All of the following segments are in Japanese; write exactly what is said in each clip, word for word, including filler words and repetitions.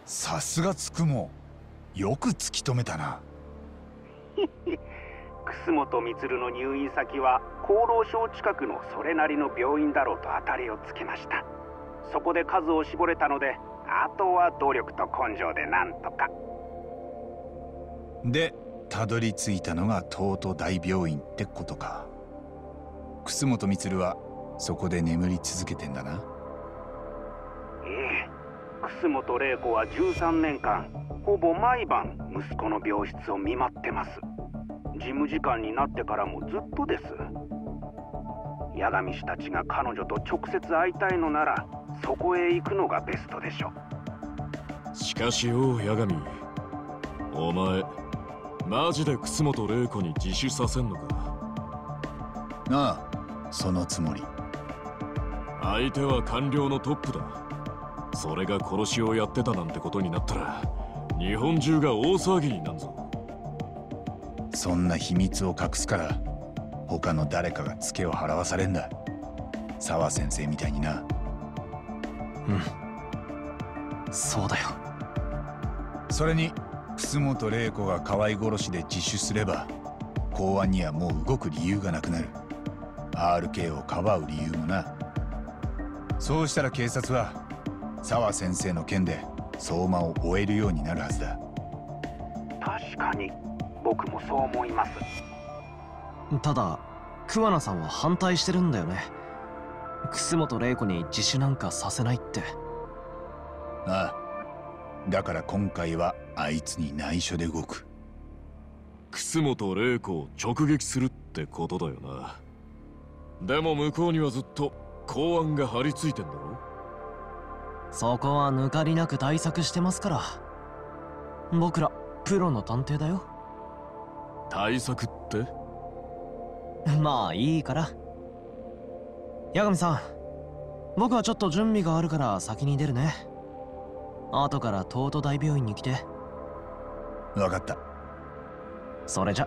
さすがつくも、よく突き止めたな。 楠本満の入院先は厚労省近くのそれなりの病院だろうと当たりをつけました。そこで数を絞れたので、あとは努力と根性でなんとか。 でたどり着いたのが東都大病院ってことか。楠本満はそこで眠り続けてんだな。 ええ、楠本玲子はじゅうさんねんかんほぼ毎晩息子の病室を見舞ってます。事務次官になってからもずっとです。八神氏たちが彼女と直接会いたいのならそこへ行くのがベストでしょ。 しかしよ八神、お前マジで楠本玲子に自首させんのか。 ああ、そのつもり。 相手は官僚のトップだ。それが殺しをやってたなんてことになったら日本中が大騒ぎになんぞ。 そんな秘密を隠すから他の誰かがツケを払わされんだ。澤先生みたいにな。 うん、そうだよ。 それに楠本玲子が河合殺しで自首すれば公安にはもう動く理由がなくなる。 アールケー をかばう理由もな。そうしたら警察は澤先生の件で相馬を追えるようになるはずだ。 確かに僕もそう思います。 ただ桑名さんは反対してるんだよね。楠本玲子に自首なんかさせないって。 ああ、だから今回はあいつに内緒で動く。 楠本玲子を直撃するってことだよな。でも向こうにはずっと公安が張り付いてんだろ。 そこは抜かりなく対策してますから。僕らプロの探偵だよ。 対策って？ まあいいから。八神さん、僕はちょっと準備があるから先に出るね。後から東都大病院に来て。 分かった。 それじゃ。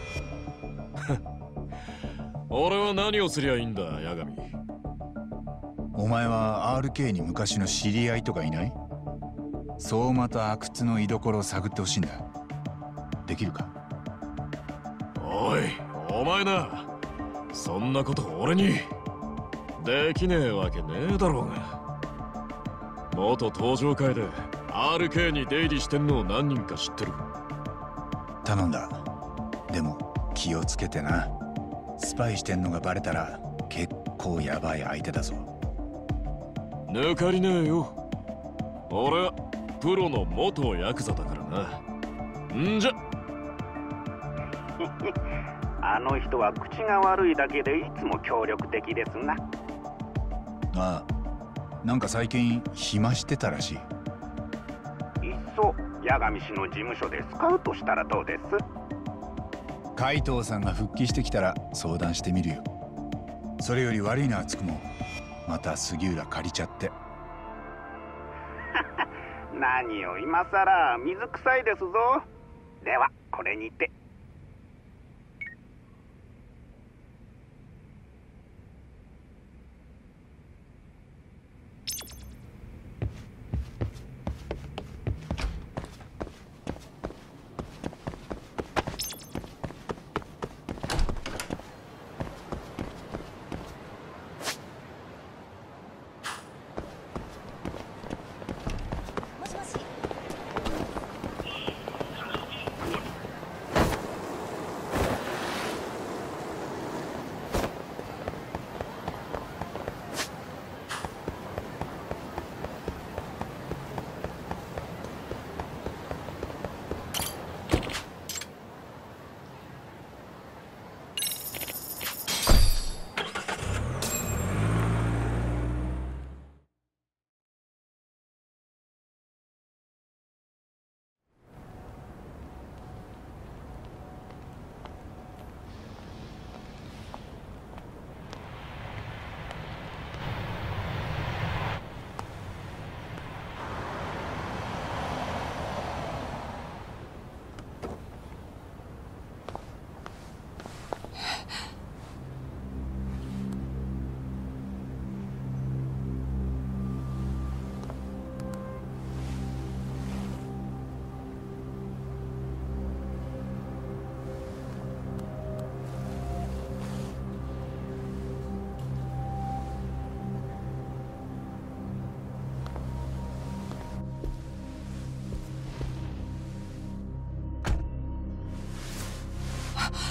俺は何をすりゃいいんだ八神。 お前は アールケー に昔の知り合いとかいない？相馬と阿久津の居所を探ってほしいんだ。できるか？ おいお前な、そんなこと俺にできねえわけねえだろうが。元登場会で アールケー に出入りしてんのを何人か知ってる。 頼んだ。でも気をつけてな。スパイしてんのがバレたら結構ヤバい相手だぞ。 抜かりねえよ。俺はプロの元ヤクザだからな。んじゃあの人は口が悪いだけでいつも協力的ですな。 ああ、なんか最近暇してたらしい。 いっそ八神氏の事務所でスカウトしたらどうです？ 海藤さんが復帰してきたら相談してみるよ。それより悪いなつくも、また杉浦借りちゃって。 何を今さら、水臭いですぞ。ではこれにて。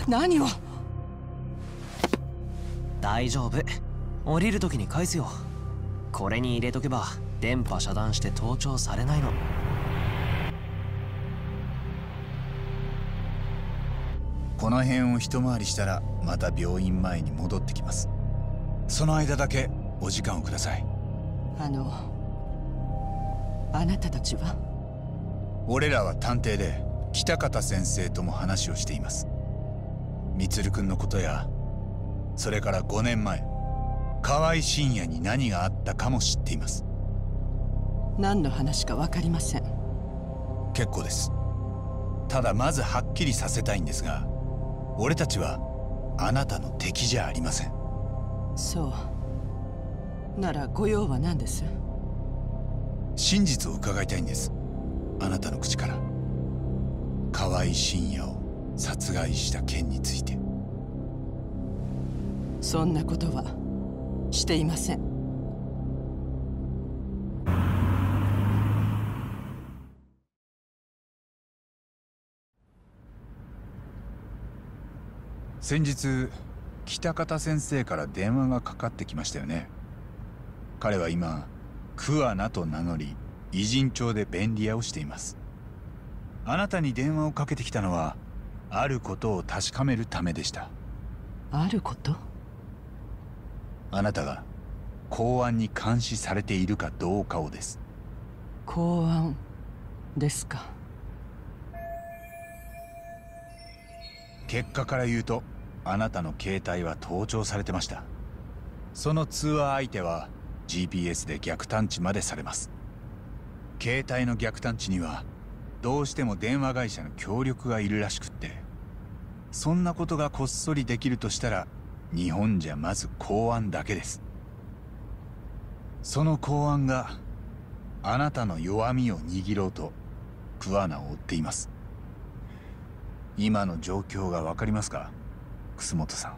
何を。 大丈夫、降りる時に返すよ。これに入れとけば電波遮断して盗聴されないの。 この辺を一回りしたらまた病院前に戻ってきます。その間だけお時間をください。 あのあなたたちは？ 俺らは探偵で北方先生とも話をしています。充君のことや、それからごねんまえ河合信也に何があったかも知っています。 何の話か分かりません。 結構です。ただまずはっきりさせたいんですが、俺たちはあなたの敵じゃありません。 そうならご用は何です？ 真実を伺いたいんです。あなたの口から。河合信也を殺害した件について。 そんなことはしていません。 先日北方先生から電話がかかってきましたよね。彼は今桑名と名乗り偉人町で便利屋をしています。あなたに電話をかけてきたのはあることを確かめるためでした。 あること？ あなたが公安に監視されているかどうかをです。 公安ですか。 結果から言うとあなたの携帯は盗聴されてました。その通話相手は ジーピーエス で逆探知までされます。携帯の逆探知にはどうしても電話会社の協力がいるらしくって、そんなことがこっそりできるとしたら日本じゃまず公安だけです。その公安があなたの弱みを握ろうと桑名を追っています。今の状況が分かりますか、楠本さん。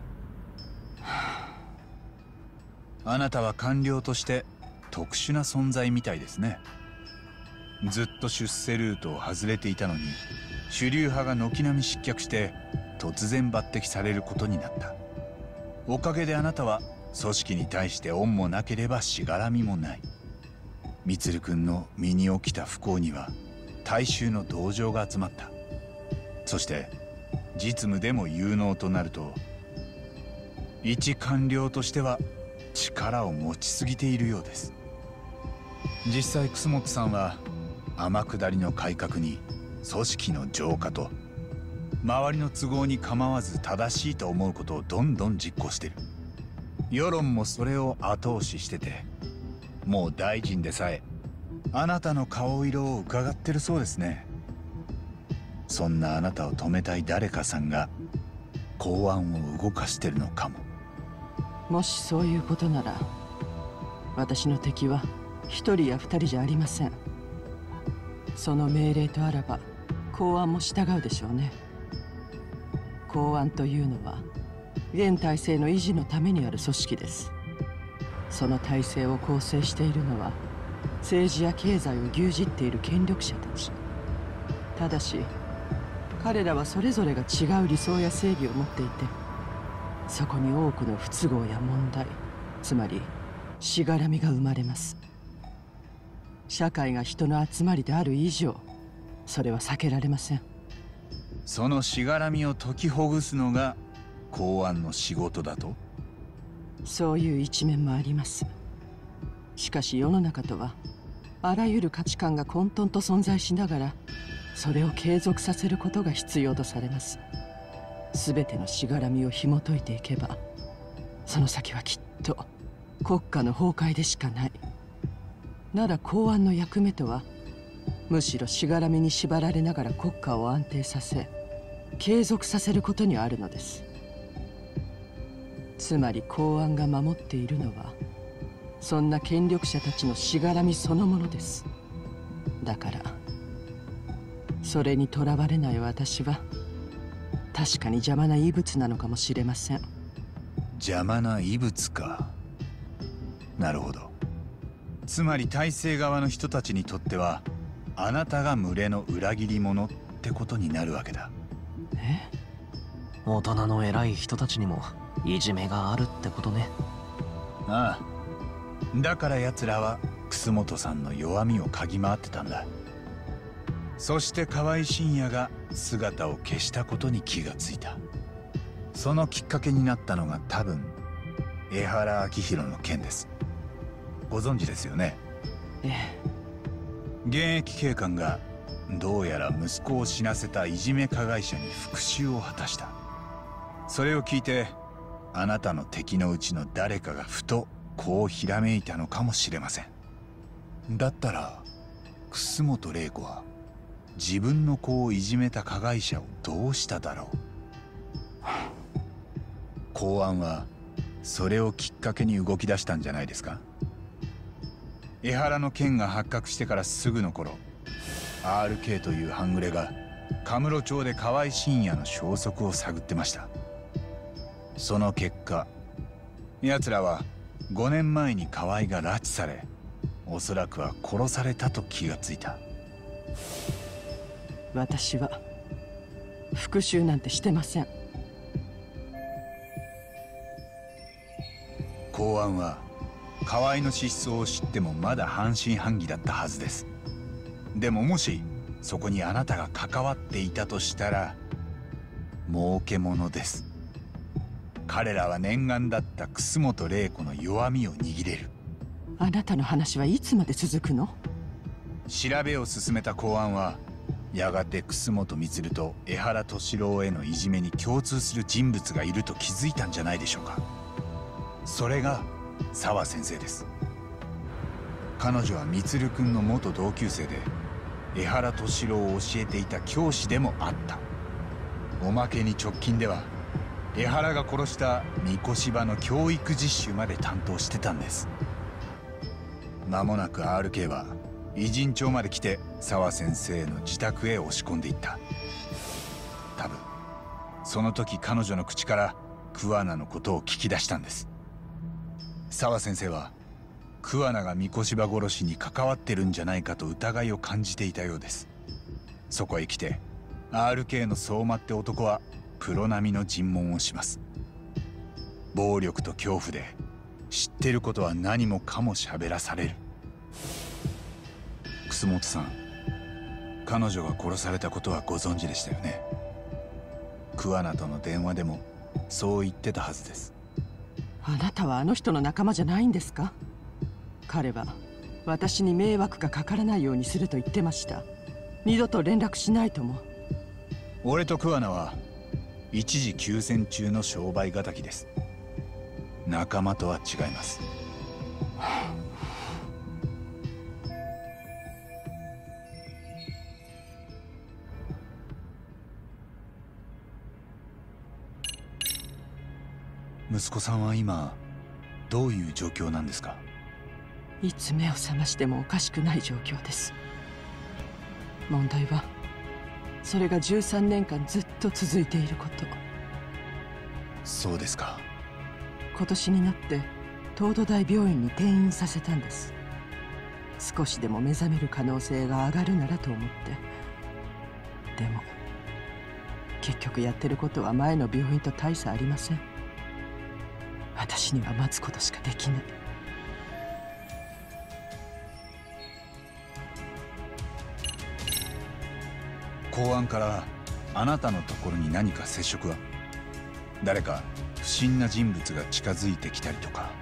あなたは官僚として特殊な存在みたいですね。ずっと出世ルートを外れていたのに主流派が軒並み失脚して突然抜擢されることになった。おかげであなたは組織に対して恩もなければしがらみもない。充君の身に起きた不幸には大衆の同情が集まった。そして実務でも有能となると、一官僚としては力を持ちすぎているようです。実際楠本さんは天下りの改革に組織の浄化と周りの都合に構わず正しいと思うことをどんどん実行してる。世論もそれを後押ししてて、もう大臣でさえあなたの顔色を伺ってるそうですね。そんなあなたを止めたい誰かさんが公安を動かしてるのかも。 もしそういうことなら、私の敵は一人や二人じゃありません。その命令とあらば公安も従うでしょうね。公安というのは現体制の維持のためにある組織です。その体制を構成しているのは政治や経済を牛耳っている権力者たち。ただし彼らはそれぞれが違う理想や正義を持っていて、そこに多くの不都合や問題、つまりしがらみが生まれます。社会が人の集まりである以上、それは避けられません。 そのしがらみを解きほぐすのが公安の仕事だと？ そういう一面もあります。しかし世の中とはあらゆる価値観が混沌と存在しながら、それを継続させることが必要とされます。すべてのしがらみを紐解いていけば、その先はきっと国家の崩壊でしかない。なら公安の役目とは、むしろしがらみに縛られながら国家を安定させ継続させることにあるのです。つまり公安が守っているのは、そんな権力者たちのしがらみそのものです。だからそれにとらわれない私は確かに邪魔な異物なのかもしれません。 邪魔な異物か。なるほど。つまり体制側の人たちにとってはあなたが群れの裏切り者ってことになるわけだ。 え？ 大人の偉い人たちにもいじめがあるってことね。 ああ、だから奴らは楠本さんの弱みを嗅ぎ回ってたんだ。そして河合信也が姿を消したことに気がついた。そのきっかけになったのが多分江原明宏の件です。ご存知ですよね。 ええ。 現役警官がどうやら息子を死なせたいじめ加害者に復讐を果たした。それを聞いてあなたの敵のうちの誰かがふとこうひらめいたのかもしれません。だったら楠本玲子は自分の子をいじめた加害者をどうしただろう。公安はそれをきっかけに動き出したんじゃないですか。江原の件が発覚してからすぐの頃、 アールケー という半グレが神室町で河合信也の消息を探ってました。その結果、奴らはごねんまえに河合が拉致され、おそらくは殺されたと気がついた。 私は復讐なんてしてません。 公安は河合の失踪を知ってもまだ半信半疑だったはずです。でももしそこにあなたが関わっていたとしたら儲けものです。彼らは念願だった楠本玲子の弱みを握れる。 あなたの話はいつまで続くの？ 調べを進めた公安はやがて楠本満と江原敏郎へのいじめに共通する人物がいると気づいたんじゃないでしょうか。それが沢先生です。彼女は満君の元同級生で江原敏郎を教えていた教師でもあった。おまけに直近では江原が殺した三越場の教育実習まで担当してたんです。間もなく アールケー は偉人町まで来て沢先生の自宅へ押し込んでいった。多分その時彼女の口から桑名のことを聞き出したんです。沢先生は桑名が三越場殺しに関わってるんじゃないかと疑いを感じていたようです。そこへ来て アールケー の相馬って男はプロ並みの尋問をします。暴力と恐怖で知ってることは何もかも喋らされる。楠本さん、彼女が殺されたことはご存知でしたよね。桑名との電話でもそう言ってたはずです。 あなたはあの人の仲間じゃないんですか？彼は私に迷惑がかからないようにすると言ってました。二度と連絡しないとも。 俺と桑名は一時休戦中の商売敵です。仲間とは違います。息子さんは今どういう状況なんですか？ いつ目を覚ましてもおかしくない状況です。問題はそれがじゅうさんねんかんずっと続いていること。 そうですか。 今年になって東都大病院に転院させたんです。少しでも目覚める可能性が上がるならと思って。でも結局やってることは前の病院と大差ありません。私には待つことしかできない。 公安からあなたのところに何か接触は？誰か不審な人物が近づいてきたりとか？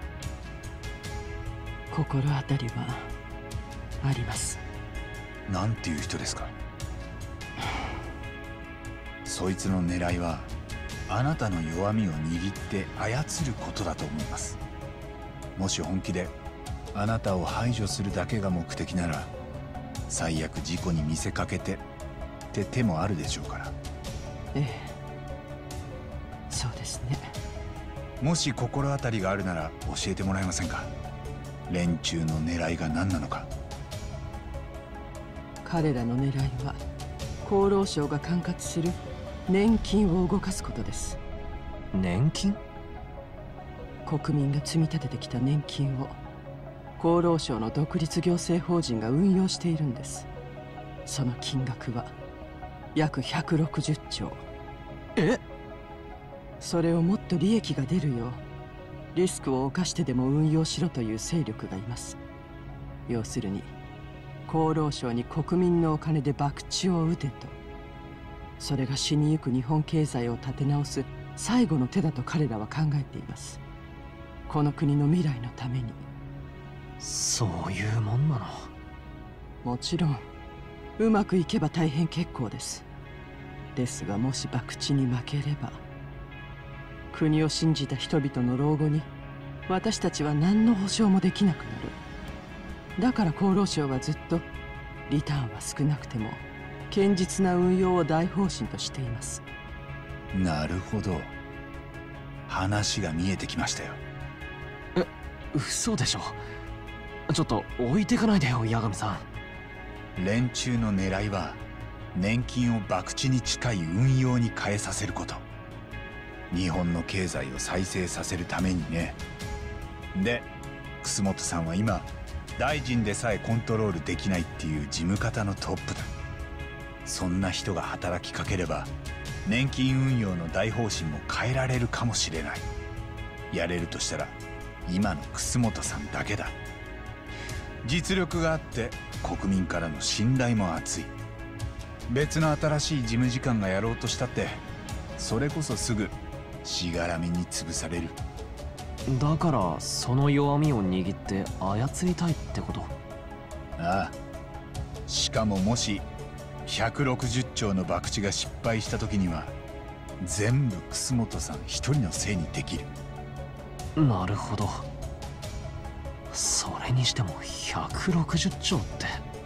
心当たりはあります。 なんていう人ですか？そいつの狙いはあなたの弱みを握って操ることだと思います。もし本気であなたを排除するだけが目的なら最悪事故に見せかけてって手もあるでしょうから。 ええ、そうですね。 もし心当たりがあるなら教えてもらえませんか？連中の狙いが何なのか。 彼らの狙いは厚労省が管轄する年金を動かすことです。 年金？ 国民が積み立ててきた年金を厚労省の独立行政法人が運用しているんです。その金額は約ひゃくろくじゅっちょう。 え？ それをもっと利益が出るようリスクを冒してでも運用しろという勢力がいます。要するに厚労省に国民のお金で博打を打てと。それが死にゆく日本経済を立て直す最後の手だと彼らは考えています。この国の未来のために。 そういうもんなの？ もちろんうまくいけば大変結構です。ですがもし博打に負ければ国を信じた人々の老後に私たちは何の保証もできなくなる。だから厚労省はずっとリターンは少なくても堅実な運用を大方針としています。 なるほど、話が見えてきましたよ。 え、嘘でしょ。ちょっと置いてかないでよ、八神さん。連中の狙いは年金を博打に近い運用に変えさせること。日本の経済を再生させるためにね。で、楠本さんは今大臣でさえコントロールできないっていう事務方のトップだ。そんな人が働きかければ年金運用の大方針も変えられるかもしれない。やれるとしたら今の楠本さんだけだ。実力があって国民からの信頼も厚い。別の新しい事務次官がやろうとしたってそれこそすぐしがらみに潰される。 だからその弱みを握って操りたいってこと？ ああ。しかももしひゃくろくじゅっちょうの博打が失敗した時には全部楠本さん一人のせいにできる。 なるほど。それにしてもひゃくろくじゅっちょうって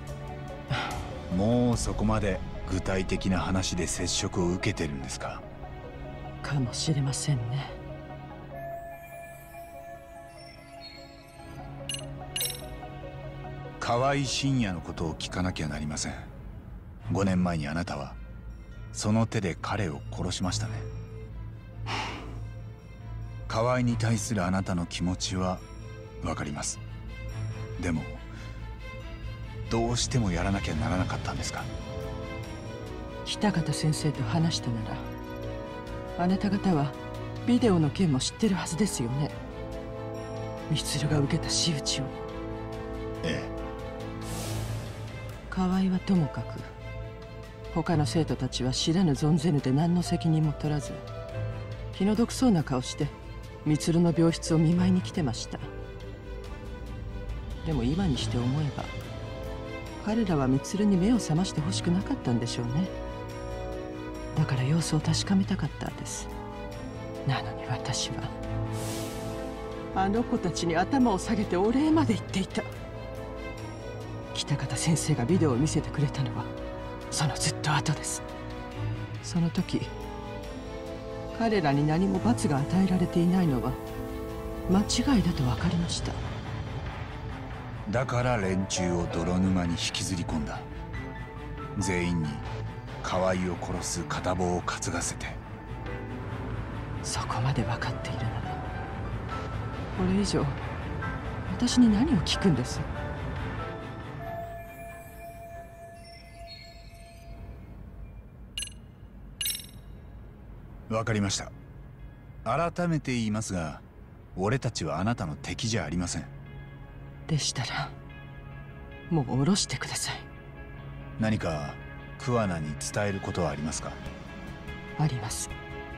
もうそこまで具体的な話で接触を受けてるんですか？ かもしれませんね。 河合信也のことを聞かなきゃなりません。ごねんまえにあなたはその手で彼を殺しましたね。河合に対するあなたの気持ちはわかります。でもどうしてもやらなきゃならなかったんですか？ 北方先生と話したならあなた方はビデオの件も知ってるはずですよね。充が受けた仕打ちを。 ええ。 河合はともかく他の生徒たちは知らぬ存ぜぬで何の責任も取らず気の毒そうな顔して充の病室を見舞いに来てました。でも今にして思えば彼らは充に目を覚ましてほしくなかったんでしょうね。だから様子を確かめたかったんです。なのに私はあの子たちに頭を下げてお礼まで言っていた。北方先生がビデオを見せてくれたのはそのずっと後です。その時彼らに何も罰が与えられていないのは間違いだと分かりました。 だから連中を泥沼に引きずり込んだ。全員に河合を殺す片棒を担がせて。 そこまで分かっているならこれ以上私に何を聞くんです？ わかりました。改めて言いますが俺たちはあなたの敵じゃありません。 でしたらもう下ろしてください。 何か桑名に伝えることはありますか？ あります。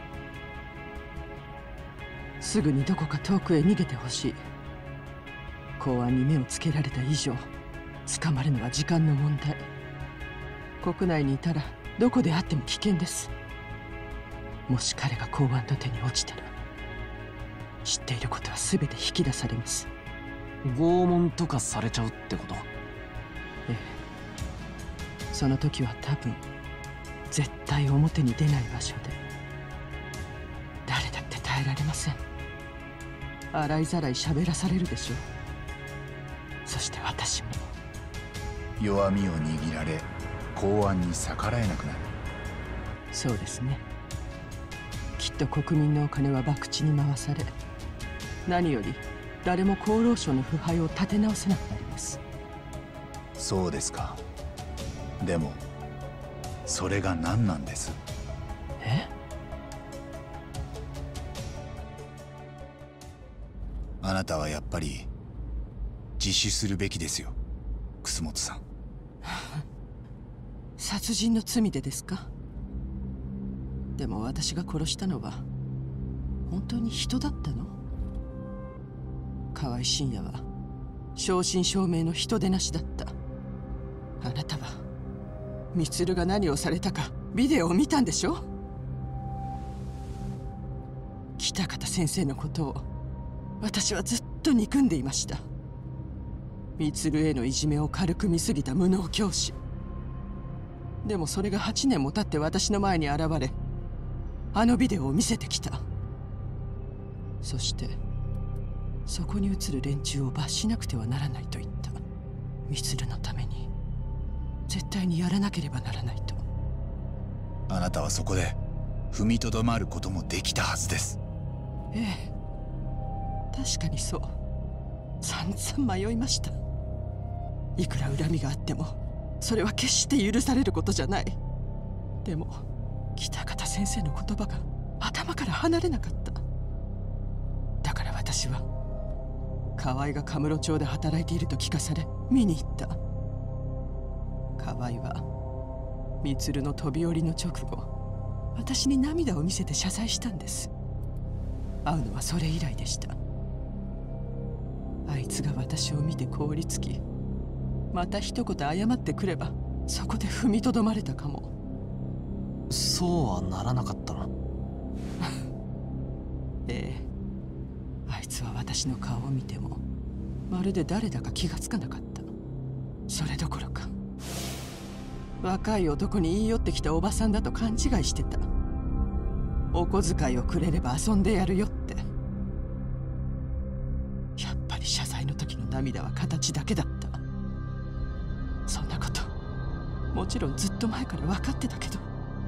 すぐにどこか遠くへ逃げてほしい。公安に目をつけられた以上捕まるのは時間の問題。国内にいたらどこであっても危険です。もし彼が公安の手に落ちたら知っていることは全て引き出されます。 拷問とかされちゃうってこと？ ええ。その時は多分絶対表に出ない場所で誰だって耐えられません。洗いざらい喋らされるでしょう。そして私も弱みを握られ公安に逆らえなくなる。 そうですね。きっと国民のお金は博打に回され何より誰も厚労省の腐敗を立て直せなくなります。 そうですか。でもそれが何なんです？ え？ あなたはやっぱり自首するべきですよ、楠本さん。 殺人の罪でですか？でも私が殺したのは本当に人だったの？河合信也は正真正銘の人でなしだった。あなたは充が何をされたかビデオを見たんでしょ？北方先生のことを私はずっと憎んでいました。充へのいじめを軽く見すぎた無能教師。でもそれがはちねんも経って私の前に現れ、あのビデオを見せてきた。そしてそこに映る連中を罰しなくてはならないと言った。充のために絶対にやらなければならないと。 あなたはそこで踏みとどまることもできたはずです。 ええ、確かにそう。散々迷いました。いくら恨みがあってもそれは決して許されることじゃない。でも北方先生の言葉が頭から離れなかった。だから私は河合がカムロ町で働いていると聞かされ見に行った。河合は充の飛び降りの直後、私に涙を見せて謝罪したんです。会うのはそれ以来でした。あいつが私を見て凍りつき、また一言謝ってくればそこで踏みとどまれたかも。 そうはならなかったの？ ええ、あいつは私の顔を見てもまるで誰だか気がつかなかった。それどころか若い男に言い寄ってきたおばさんだと勘違いしてた。お小遣いをくれれば遊んでやるよって。やっぱり謝罪の時の涙は形だけだった。そんなこともちろんずっと前から分かってたけど、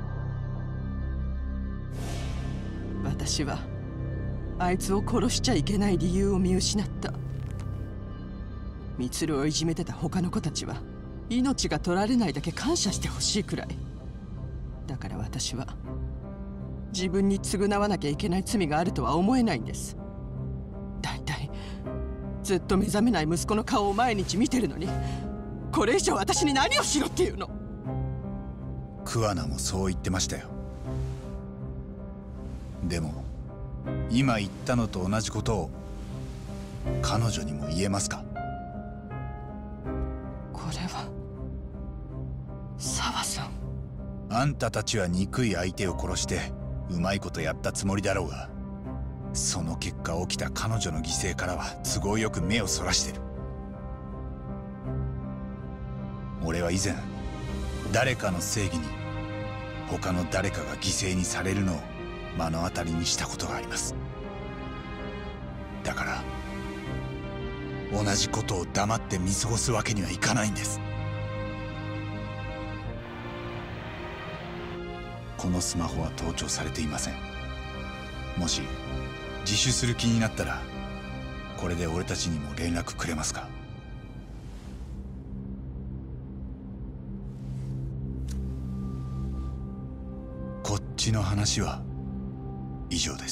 私はあいつを殺しちゃいけない理由を見失った。充をいじめてた他の子たちは命が取られないだけ感謝してほしいくらいだから、私は自分に償わなきゃいけない罪があるとは思えないんです。だいたいずっと目覚めない息子の顔を毎日見てるのに、これ以上私に何をしろっていうの？ 桑名もそう言ってましたよ。でも今言ったのと同じことを彼女にも言えますか？ これは沢さん。 あんたたちは憎い相手を殺してうまいことやったつもりだろうが、その結果起きた彼女の犠牲からは都合よく目をそらしてる。俺は以前誰かの正義に他の誰かが犠牲にされるのを目の当たりにしたことがあります。だから同じことを黙って見過ごすわけにはいかないんです。このスマホは盗聴されていません。もし自首する気になったらこれで俺たちにも連絡くれますか？こっちの話は以上です。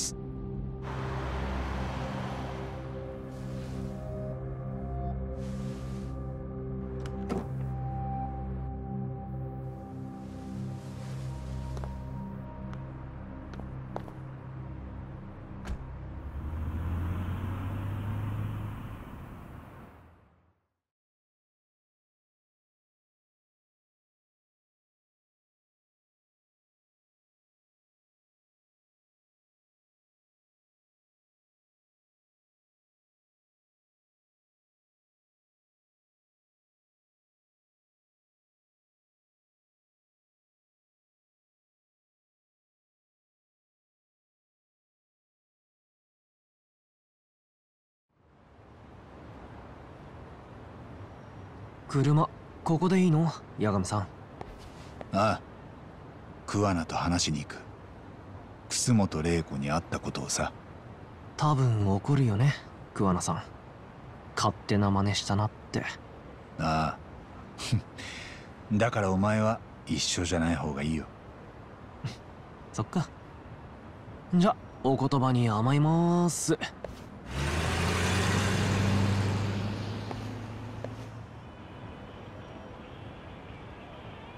車ここでいいの？八神さん。 ああ、桑名と話しに行く。楠本玲子に会ったことをさ。 多分怒るよね、桑名さん。勝手な真似したなって。 ああだからお前は一緒じゃない方がいいよ。 そっか。じゃお言葉に甘いまーす。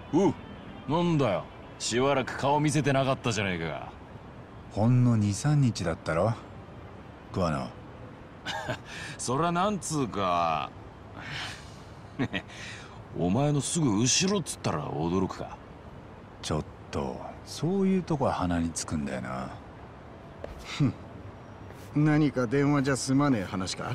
う、なんだよ、しばらく顔見せてなかったじゃねえか。 ほんのにさんにちだったろ桑野。 そりゃなんつうかお前のすぐ後ろっつったら驚くか。 ちょっとそういうとこは鼻につくんだよな。 ふん、何か電話じゃ済まねえ話か。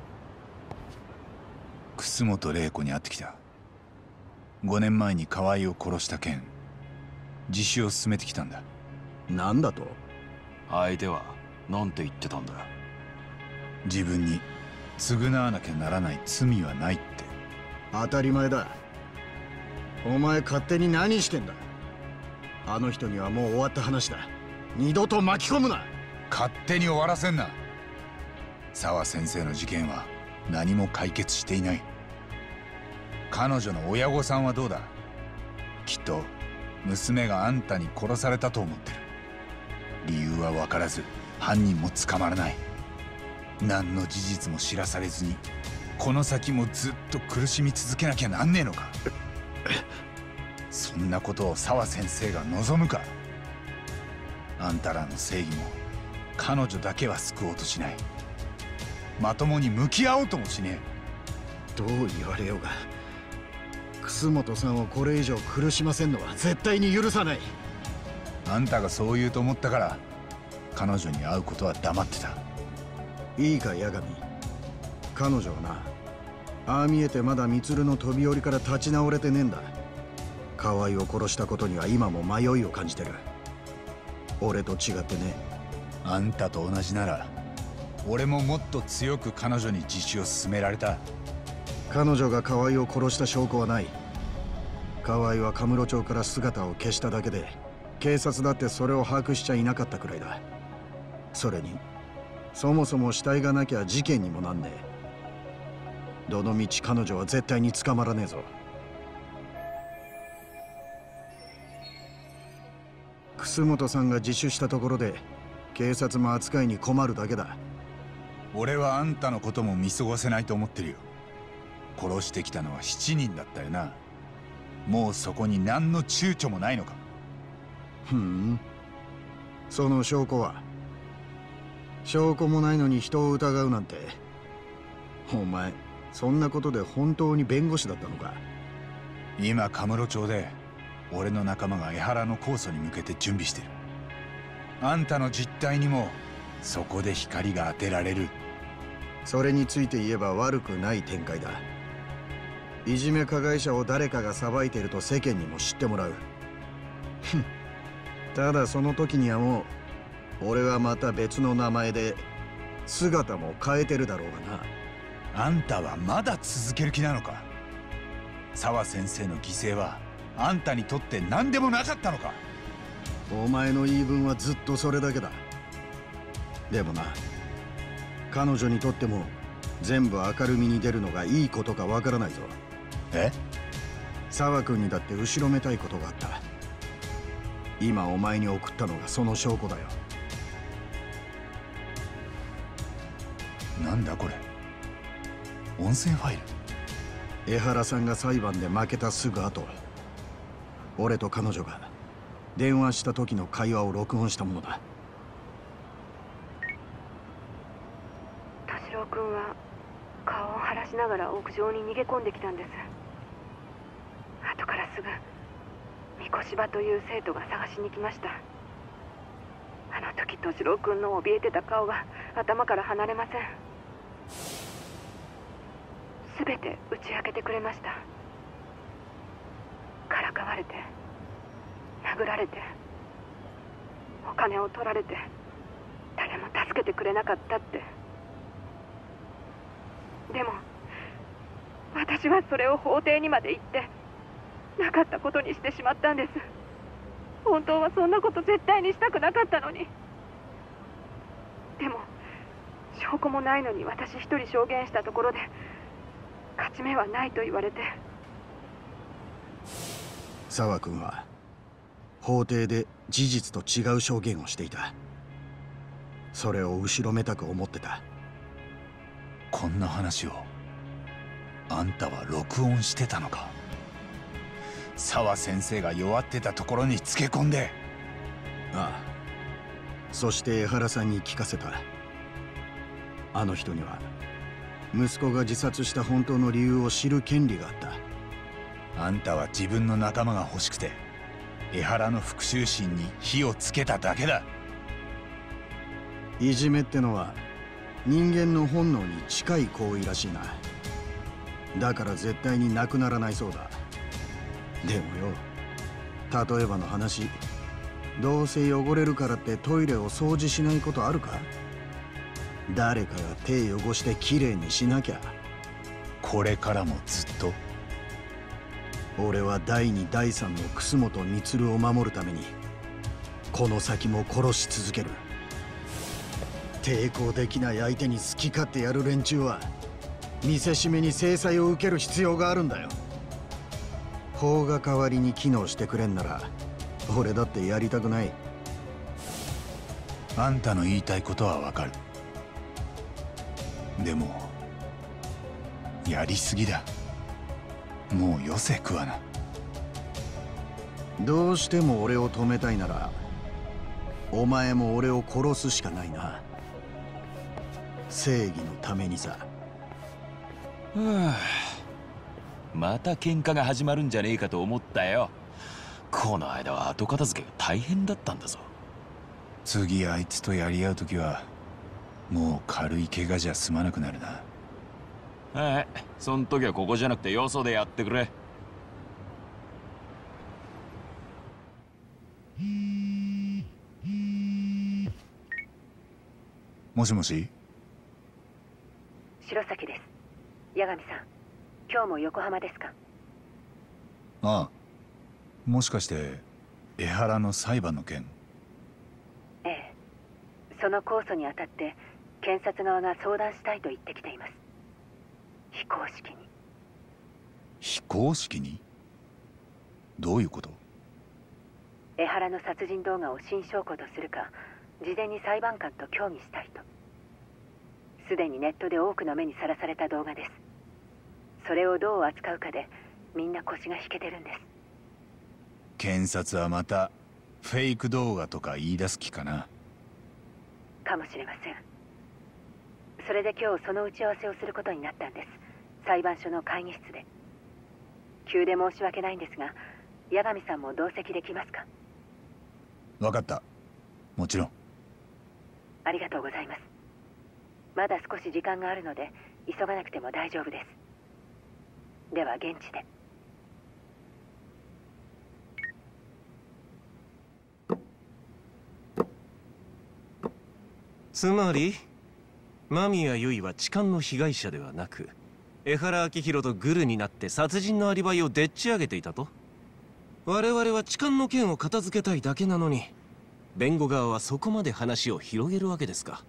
楠本玲子に会ってきた。ごねんまえに河合を殺した件、自首を進めてきたんだ。 なんだと。 相手はなんて言ってたんだ。 自分に償わなきゃならない罪はないって。 当たり前だ。お前勝手に何してんだ。あの人にはもう終わった話だ。二度と巻き込むな。 勝手に終わらせんな。沢先生の事件は何も解決していない。彼女の親御さんはどうだ。きっと娘があんたに殺されたと思ってる。理由は分からず犯人も捕まらない。何の事実も知らされずにこの先もずっと苦しみ続けなきゃなんねえのか。そんなことを沢先生が望むか。あんたらの正義も彼女だけは救おうとしない。まともに向き合おうともしねどう言われようが楠本さんをこれ以上苦しませんのは絶対に許さない。 え。あんたがそう言うと思ったから彼女に会うことは黙ってた。 いいか八神、彼女はな、ああ見えてまだ満の飛び降りから立ち直れてねえんだ。河合を殺したことには今も迷いを感じてる。俺と違ってね。 あんたと同じなら俺ももっと強く彼女に自首を進められた。 彼女が河合を殺した証拠はない。河合はカムロ町から姿を消しただけで警察だってそれを把握しちゃいなかったくらいだ。それにそもそも死体がなきゃ事件にもなんねえ。どのみち彼女は絶対に捕まらねえぞ。楠本さんが自首したところで警察も扱いに困るだけだ。 俺はあんたのことも見過ごせないと思ってるよ。殺してきたのはしちにんだったよな。もうそこに何の躊躇もないのか。 ふん、その証拠は。証拠もないのに人を疑うなんて。お前そんなことで本当に弁護士だったのか。 今カムロ町で俺の仲間が江原の控訴に向けて準備してる。あんたの実態にもそこで光が当てられる。 それについて言えば悪くない展開だ。いじめ加害者を誰かが裁いていると世間にも知ってもらう。ふん、ただその時にはもう俺はまた別の名前で姿も変えてるだろうがな。 あんたはまだ続ける気なのか。沢先生の犠牲はあんたにとって何でもなかったのか。 お前の言い分はずっとそれだけだ。でもな、彼女にとっても全部明るみに出るのがいいことかわからないぞ。 え？ 沢君にだって後ろめたいことがあった。今お前に送ったのがその証拠だよ。 なんだこれ。音声ファイル。 江原さんが裁判で負けたすぐ後、俺と彼女が電話した時の会話を録音したものだ。 敏郎君は顔を晴らしながら屋上に逃げ込んできたんです。後からすぐ三越場という生徒が探しに来ました。あの時敏郎君の怯えてた顔が頭から離れません。全て打ち明けてくれました。からかわれて、殴られて、お金を取られて、誰も助けてくれなかったって。でも私はそれを法廷にまで行ってなかったことにしてしまったんです。本当はそんなこと絶対にしたくなかったのに。でも証拠もないのに私一人証言したところで勝ち目はないと言われて。 沢君は法廷で事実と違う証言をしていた。それを後ろめたく思ってた。 こんな話をあんたは録音してたのか。 沢先生が弱ってたところにつけ込んで。 ああ、そして江原さんに聞かせた。あの人には息子が自殺した本当の理由を知る権利があった。 あんたは自分の仲間が欲しくて江原の復讐心に火をつけただけだ。 いじめってのは人間の本能に近い行為らしいな。だから絶対になくならないそうだ。でもよ、例えばの話、どうせ汚れるからってトイレを掃除しないことあるか？誰かが手汚してきれいにしなきゃ。 これからもずっと。 俺は第二第三の楠本充を守るためにこの先も殺し続ける。抵抗できない相手に好き勝手やる連中は見せしめに制裁を受ける必要があるんだよ。法が代わりに機能してくれんなら俺だってやりたくない。 あんたの言いたいことはわかる。でもやりすぎだ。もうよせ食わな。 どうしても俺を止めたいならお前も俺を殺すしかないな。正義のためにさ。 はあ、また喧嘩が始まるんじゃねえかと思ったよ。この間は後片付けが大変だったんだぞ。 次あいつとやり合うときはもう軽い怪我じゃ済まなくなるな。 はい、そん時はここじゃなくてよそでやってくれ。 もしもし。 白崎です。八神さん、今日も横浜ですか？ ああ、もしかして江原の裁判の件？ ええ、その控訴にあたって検察側が相談したいと言ってきています。非公式に。 非公式に？どういうこと？ 江原の殺人動画を新証拠とするか事前に裁判官と協議したいと。すでにネットで多くの目にさらされた動画です。それをどう扱うかでみんな腰が引けてるんです。 検察はまたフェイク動画とか言い出す気かな？ かもしれません。それで今日その打ち合わせをすることになったんです。裁判所の会議室で。急で申し訳ないんですが、八神さんも同席できますか？ 分かった。もちろん。 ありがとうございます。まだ少し時間があるので急がなくても大丈夫です。では現地で。 つまり間宮結衣は痴漢の被害者ではなく江原明宏とグルになって殺人のアリバイをでっち上げていたと？我々は痴漢の件を片付けたいだけなのに弁護側はそこまで話を広げるわけですか？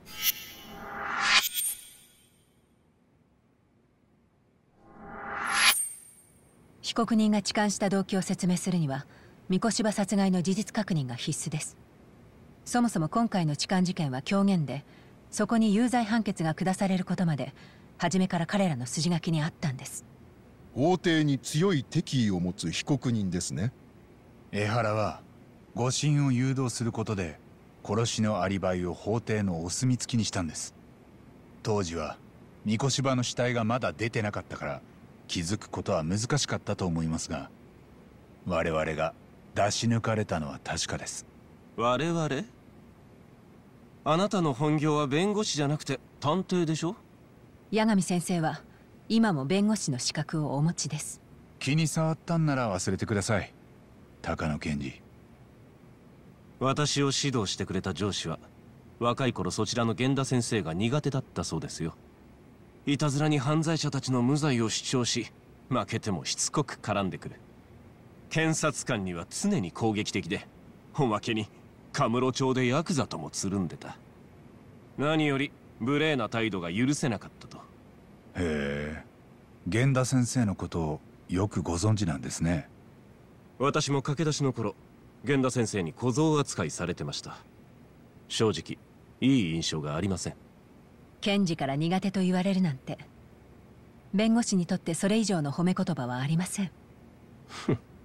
被告人が痴漢した動機を説明するには三越柴殺害の事実確認が必須です。そもそも今回の痴漢事件は狂言で、そこに有罪判決が下されることまで初めから彼らの筋書きにあったんです。 法廷に強い敵意を持つ被告人ですね。 江原は誤審を誘導することで殺しのアリバイを法廷のお墨付きにしたんです。当時は三越柴の死体がまだ出てなかったから気づくことは難しかったと思いますが、我々が出し抜かれたのは確かです。 我々？あなたの本業は弁護士じゃなくて探偵でしょ？ 八神先生は今も弁護士の資格をお持ちです。 気に障ったんなら忘れてください、高野検事。 私を指導してくれた上司は若い頃そちらの源田先生が苦手だったそうですよ。いたずらに犯罪者たちの無罪を主張し、負けてもしつこく絡んでくる。検察官には常に攻撃的で、おまけにカムロ町でヤクザともつるんでた。何より無礼な態度が許せなかったと。 へえ、源田先生のことをよくご存知なんですね。 私も駆け出しの頃源田先生に小僧扱いされてました。正直いい印象がありません。 検事から苦手と言われるなんて、弁護士にとってそれ以上の褒め言葉はありません。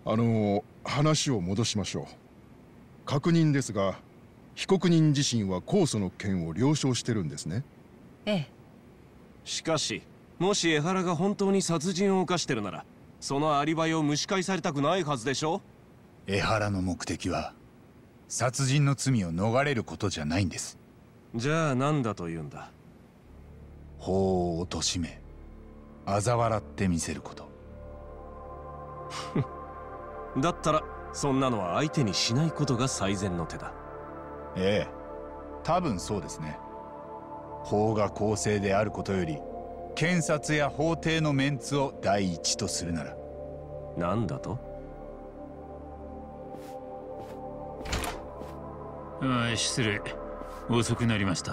あの話を戻しましょう。確認ですが、被告人自身は控訴の件を了承してるんですね。 ええ。 しかしもし江原が本当に殺人を犯してるなら、そのアリバイを蒸し返されたくないはずでしょ。 江原の目的は殺人の罪を逃れることじゃないんです。 じゃあ何だというんだ。 法を貶め嘲笑ってみせること。 だったらそんなのは相手にしないことが最善の手だ。 ええ、多分そうですね。法が公正であることより検察や法廷のメンツを第一とするなら。 なんだと。 ああ、失礼、遅くなりました。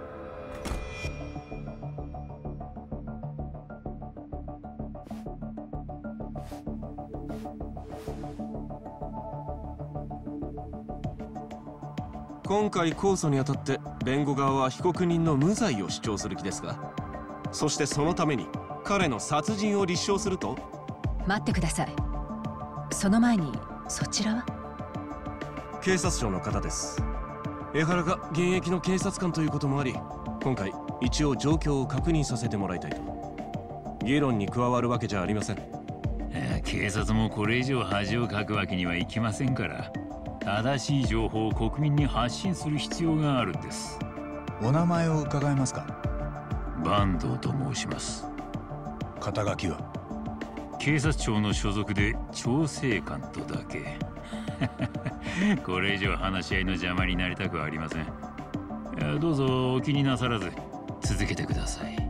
今回控訴にあたって弁護側は被告人の無罪を主張する気ですが、そしてそのために彼の殺人を立証すると。 待ってください。その前にそちらは。 警察庁の方です。江原が現役の警察官ということもあり、今回一応状況を確認させてもらいたいと。議論に加わるわけじゃありません。 警察もこれ以上恥をかくわけにはいきませんから、正しい情報を国民に発信する必要があるんです。 お名前を伺えますか？ 坂東と申します。 肩書きは？ 警察庁の所属で調整官とだけ。これ以上話し合いの邪魔になりたくはありません。どうぞお気になさらず続けてください。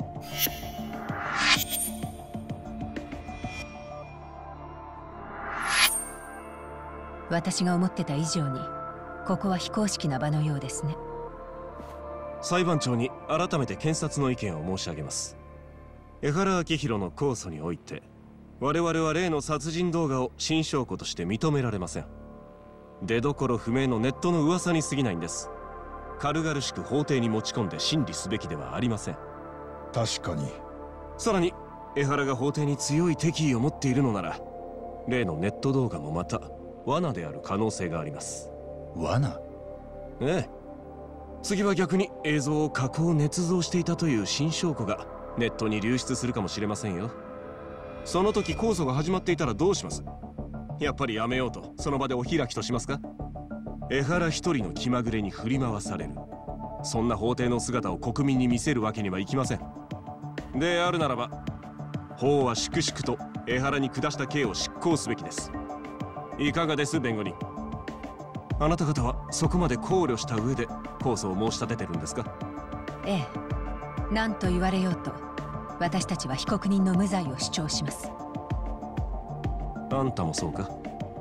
私が思ってた以上にここは非公式な場のようですね。 裁判長に改めて検察の意見を申し上げます。江原明宏の控訴において、我々は例の殺人動画を新証拠として認められません。出どころ不明のネットの噂に過ぎないんです。軽々しく法廷に持ち込んで審理すべきではありません。 確かに。 さらに江原が法廷に強い敵意を持っているのなら、例のネット動画もまた罠である可能性があります。 罠？ ええ。次は逆に映像を加工捏造していたという新証拠がネットに流出するかもしれませんよ。その時控訴が始まっていたらどうします？やっぱりやめようとその場でお開きとしますか？江原一人の気まぐれに振り回される、そんな法廷の姿を国民に見せるわけにはいきません。であるならば、法は粛々と江原に下した刑を執行すべきです。いかがです、弁護人。あなた方はそこまで考慮した上で控訴を申し立ててるんですか？ ええ。何と言われようと私たちは被告人の無罪を主張します。 あんたもそうか？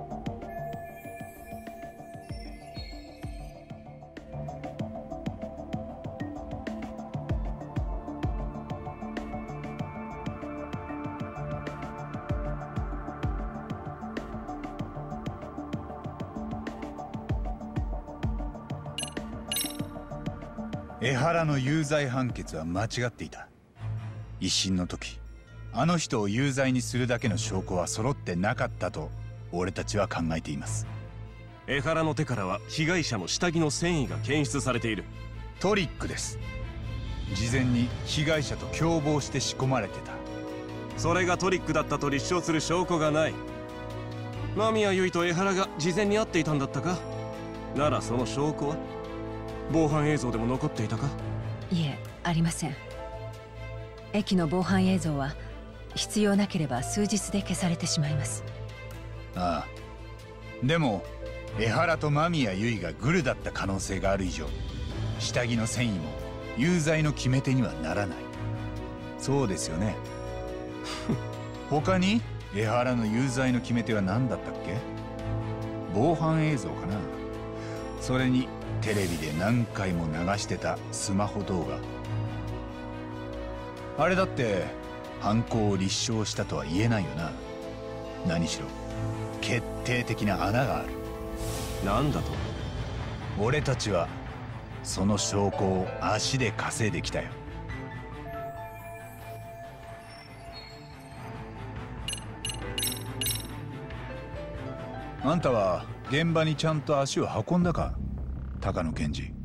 江原の有罪判決は間違っていた。一審の時、あの人を有罪にするだけの証拠は揃ってなかったと俺たちは考えています。 江原の手からは被害者の下着の繊維が検出されている。 トリックです。事前に被害者と共謀して仕込まれてた。 それがトリックだったと立証する証拠がない。間宮結衣と江原が事前に会っていたんだったか？ならその証拠は防犯映像でも残っていたか？ いえ、ありません。駅の防犯映像は必要なければ数日で消されてしまいます。 ああ、でも江原と間宮結衣がグルだった可能性がある以上、下着の繊維も有罪の決め手にはならない。そうですよね。他に江原の有罪の決め手は何だったっけ？防犯映像かな。それにテレビで何回も流してたスマホ動画。あれだって犯行を立証したとは言えないよな。何しろ決定的な穴がある。 なんだと？ 俺たちはその証拠を足で稼いできたよ。 あんたは現場にちゃんと足を運んだか、高野検事。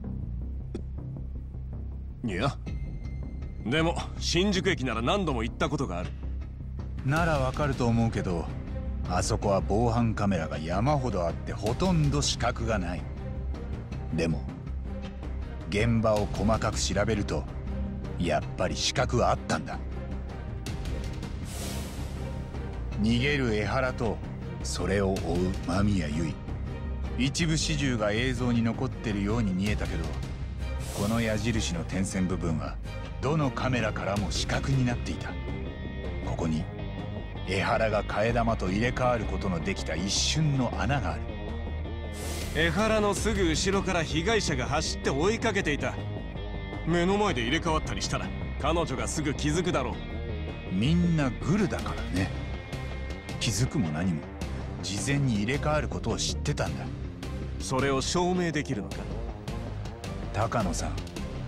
いや、でも新宿駅なら何度も行ったことがある。 ならわかると思うけど、あそこは防犯カメラが山ほどあってほとんど死角がない。でも現場を細かく調べるとやっぱり死角はあったんだ。逃げる江原とそれを追う間宮由衣、一部始終が映像に残ってるように見えたけど、この矢印の点線部分はどのカメラからも死角になっていた。ここに江原が替え玉と入れ替わることのできた一瞬の穴がある。 江原のすぐ後ろから被害者が走って追いかけていた。目の前で入れ替わったりしたら彼女がすぐ気づくだろう。 みんなグルだからね。気づくも何も事前に入れ替わることを知ってたんだ。 それを証明できるのか。 高野さん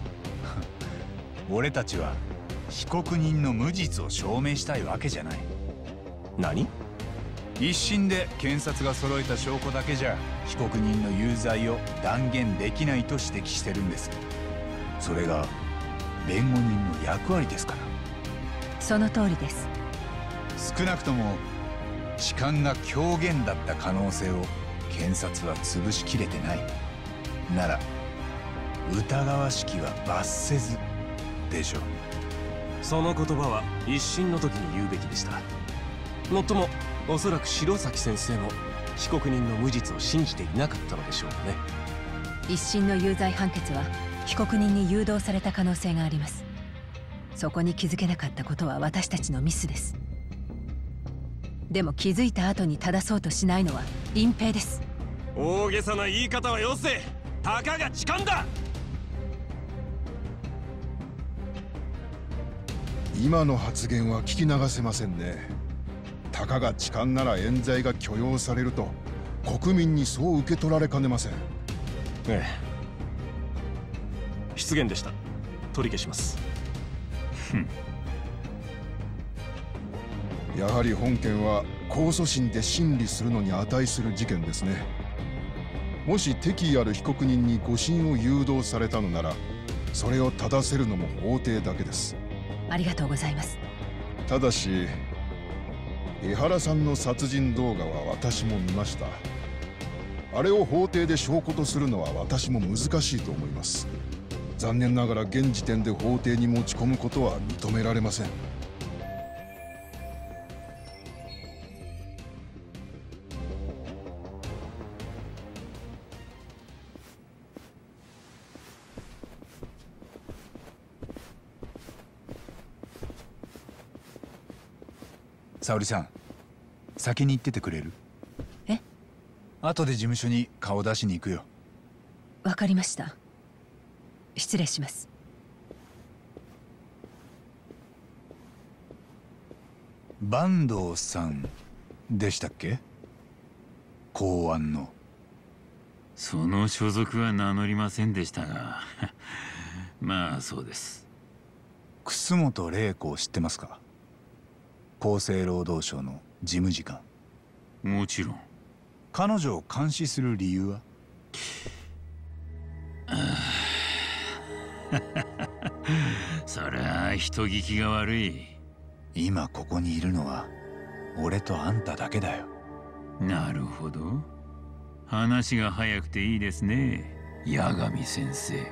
俺たちは被告人の無実を証明したいわけじゃない。 何？ 一審で検察が揃えた証拠だけじゃ被告人の有罪を断言できないと指摘してるんです。それが弁護人の役割ですから。 その通りです。 少なくとも痴漢が狂言だった可能性を検察は潰しきれてない。なら疑わしきは罰せずでしょう。 その言葉は一審の時に言うべきでした。もっともおそらく白崎先生も被告人の無実を信じていなかったのでしょうね。 一審の有罪判決は被告人に誘導された可能性があります。そこに気づけなかったことは私たちのミスです。でも気づいた後に正そうとしないのは隠蔽です。 大げさな言い方はよせ。たかが痴漢だ。 今の発言は聞き流せませんね。たかが痴漢なら冤罪が許容されると国民にそう受け取られかねません。 ええ、失言でした。取り消します。 やはり本件は控訴審で審理するのに値する事件ですね。もし敵意ある被告人に誤審を誘導されたのなら、それを正せるのも法廷だけです。 ありがとうございます。 ただし江原さんの殺人動画は私も見ました。あれを法廷で証拠とするのは私も難しいと思います。残念ながら現時点で法廷に持ち込むことは認められません。 沙織さん、先に行っててくれる？ え？ 後で事務所に顔出しに行くよ。 わかりました。失礼します。 坂東さんでしたっけ？公安の。 その所属は名乗りませんでしたがまあそうです。 楠本玲子を知ってますか？厚生労働省の事務次官。 もちろん。 彼女を監視する理由は？ そりゃあ人聞きが悪い。 今ここにいるのは俺とあんただけだよ。 なるほど。話が早くていいですね、八神先生。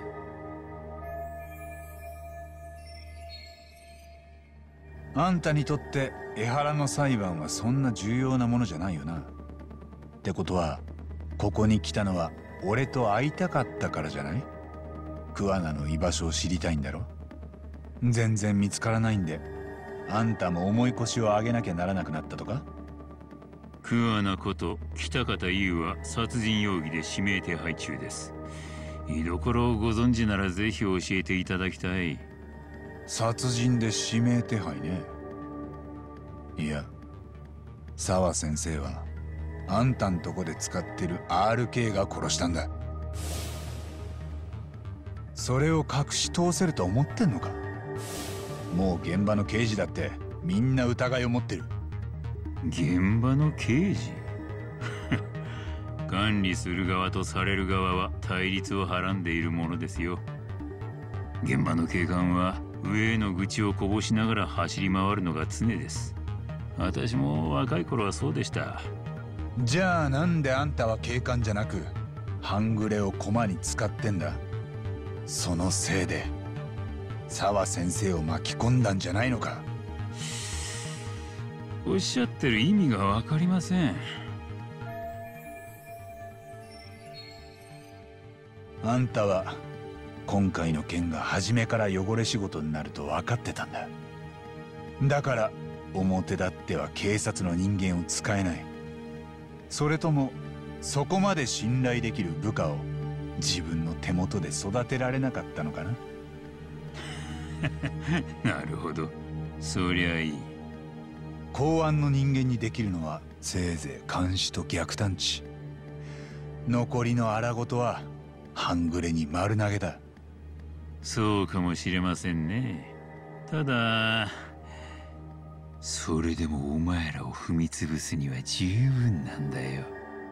あんたにとって江原の裁判はそんな重要なものじゃないよな。ってことはここに来たのは俺と会いたかったからじゃない？桑名の居場所を知りたいんだろ？全然見つからないんであんたも重い腰を上げなきゃならなくなったとか？ 桑名こと北方優は殺人容疑で指名手配中です。居所をご存知ならぜひ教えていただきたい。 殺人で指名手配ね。いや、沢先生はあんたんとこで使ってる アールケー が殺したんだ。それを隠し通せると思ってんのか？もう現場の刑事だってみんな疑いを持ってる。 現場の刑事管理する側とされる側は対立をはらんでいるものですよ。現場の警官は上への愚痴をこぼしながら走り回るのが常です。私も若い頃はそうでした。 じゃあなんであんたは警官じゃなく半グレを駒に使ってんだ。そのせいで沢先生を巻き込んだんじゃないのか。 おっしゃってる意味が分かりません。 あんたは今回の件が初めから汚れ仕事になると分かってたんだ。だから表立っては警察の人間を使えない。それともそこまで信頼できる部下を自分の手元で育てられなかったのかな。 なるほど、そりゃいい。 公安の人間にできるのはせいぜい監視と逆探知。残りの荒事は半グレに丸投げだ。 そうかもしれませんね。ただそれでもお前らを踏み潰すには十分なんだよ。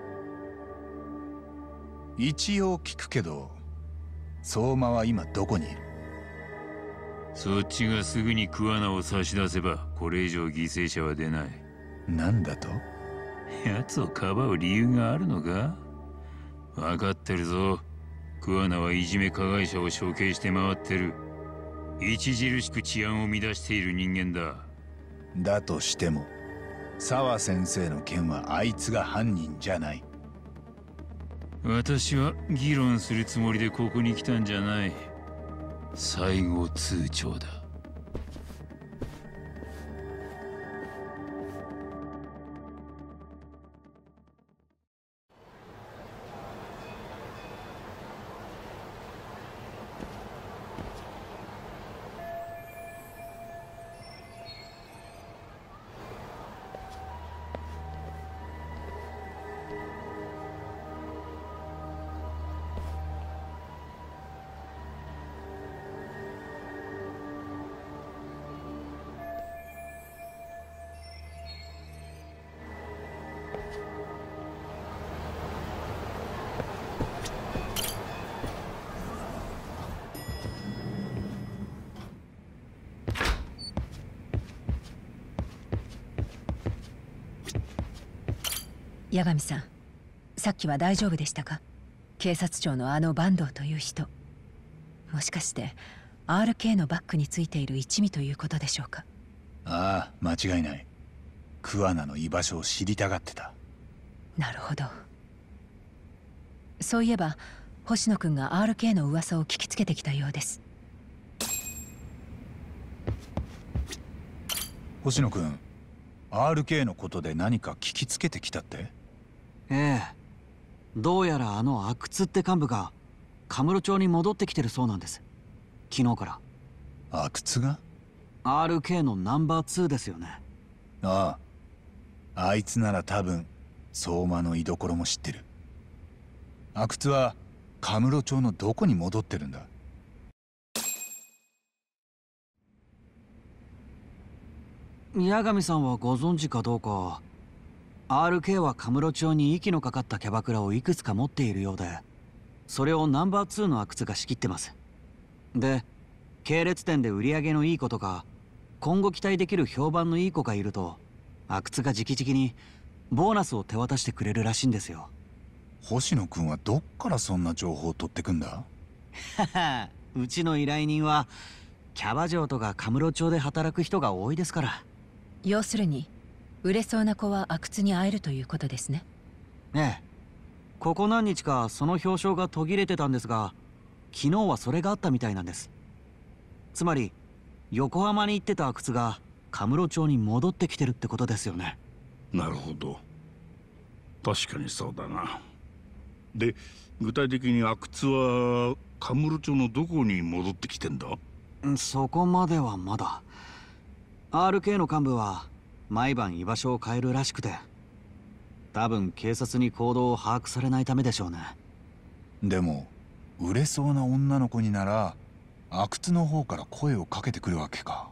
一応聞くけど相馬は今どこにいる？ そっちがすぐに桑名を差し出せばこれ以上犠牲者は出ない。 なんだと？ 奴をかばう理由があるのか？分かってるぞ。桑名はいじめ加害者を処刑して回ってる。著しく治安を乱している人間だ。 だとしても沢先生の件はあいつが犯人じゃない。 私は議論するつもりでここに来たんじゃない。最後通牒だ。 八神さん、さっきは大丈夫でしたか？警察庁のあの坂東という人、もしかして アールケー のバックについている一味ということでしょうか？ ああ、間違いない。桑名の居場所を知りたがってた。 なるほど。そういえば星野くんが アールケー の噂を聞きつけてきたようです。 星野くん、 アールケー のことで何か聞きつけてきたって？ ええ、どうやらあの阿久津って幹部がカムロ町に戻ってきてるそうなんです。昨日から。 阿久津が？ アールケー のナンバーツーですよね。 ああ、あいつなら多分相馬の居所も知ってる。阿久津はカムロ町のどこに戻ってるんだ？ 八神さんはご存知かどうか。 アールケー はカムロ町に息のかかったキャバクラをいくつか持っているようで、それをナンバーツーの阿久津が仕切ってます。で、系列店で売り上げのいい子とか今後期待できる評判のいい子がいると阿久津が直々にボーナスを手渡してくれるらしいんですよ。 星野くんはどっからそんな情報を取ってくんだ？ ははうちの依頼人はキャバ嬢とかカムロ町で働く人が多いですから。 要するに売れそうな子は阿久津に会えるということですね。 ええ、ここ何日かその表彰が途切れてたんですが、昨日はそれがあったみたいなんです。つまり横浜に行ってた阿久津がカムロ町に戻ってきてるってことですよね。 なるほど、確かにそうだな。で、具体的に阿久津はカムロ町のどこに戻ってきてんだ？ そこまではまだ。 アールケー の幹部は毎晩居場所を変えるらしくて、多分警察に行動を把握されないためでしょうね。 でも売れそうな女の子になら阿久津の方から声をかけてくるわけか。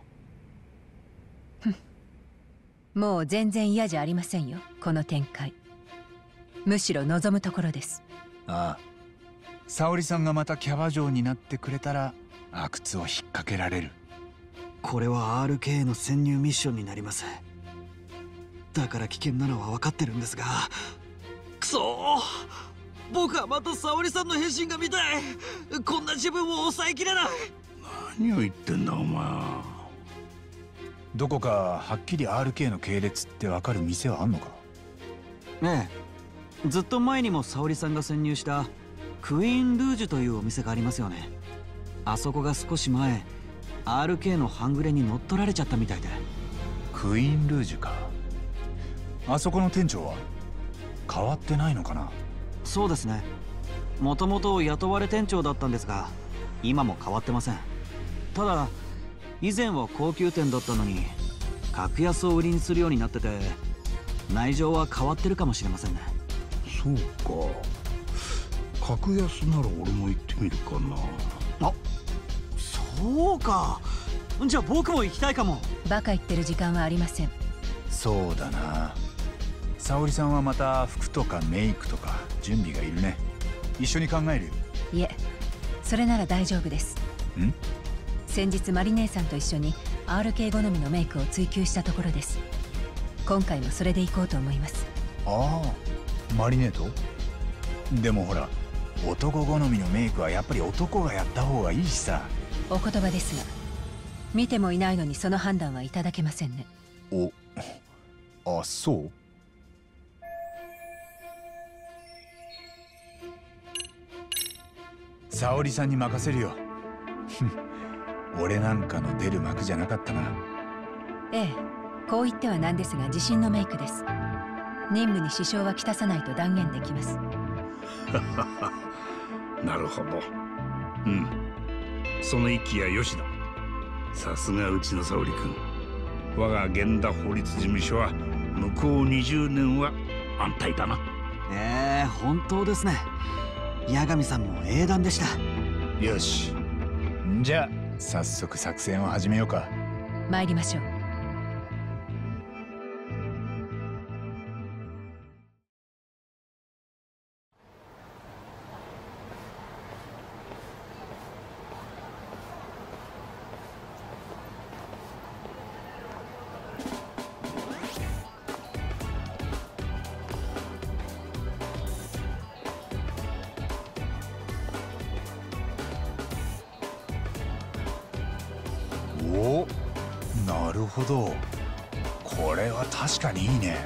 もう全然嫌じゃありませんよ、この展開。 むしろ望むところです。 ああ、沙織さんがまたキャバ嬢になってくれたら阿久津を引っ掛けられる。 これは アールケー への潜入ミッションになります。だから危険なのは分かってるんですが、くそー、僕はまた沙織さんの変身が見たい。こんな自分を抑えきれない。 何を言ってんだお前。 どこかはっきり アールケー の系列って分かる店はあんのか？ ええ、ずっと前にも沙織さんが潜入したクイーンルージュというお店がありますよね。あそこが少し前 アールケー の半グレに乗っ取られちゃったみたいで。 クイーンルージュか。あそこの店長は変わってないのかな？ そうですね。もともと雇われ店長だったんですが、今も変わってません。ただ以前は高級店だったのに格安を売りにするようになってて、内情は変わってるかもしれませんね。 そうか、格安なら俺も行ってみるかな。 あ、そうか。じゃあ僕も行きたいかも。 バカ言ってる時間はありません。 そうだな。沙織さんはまた服とかメイクとか準備がいるね。一緒に考えるよ。 いえ、それなら大丈夫です。 ん？ 先日マリ姉さんと一緒に アールケー 好みのメイクを追求したところです。今回もそれで行こうと思います。 ああ、マリネート？でもほら、男好みのメイクはやっぱり男がやった方がいいしさ。 お言葉ですが、見てもいないのにその判断はいただけませんね。 お、あ、そう？沙織さんに任せるよ。俺なんかの出る幕じゃなかったな。 ええ、こう言ってはなんですが自信のメイクです。任務に支障はきたさないと断言できます。 なるほど。うん、その息やよしだ。さすがうちの沙織君。我が源田法律事務所は向こうにじゅうねんは安泰だな。 ええ、本当ですね。八神さんも英断でした。 よし、じゃあ早速作戦を始めようか。 参りましょう。 お、なるほど。これは確かにいいね。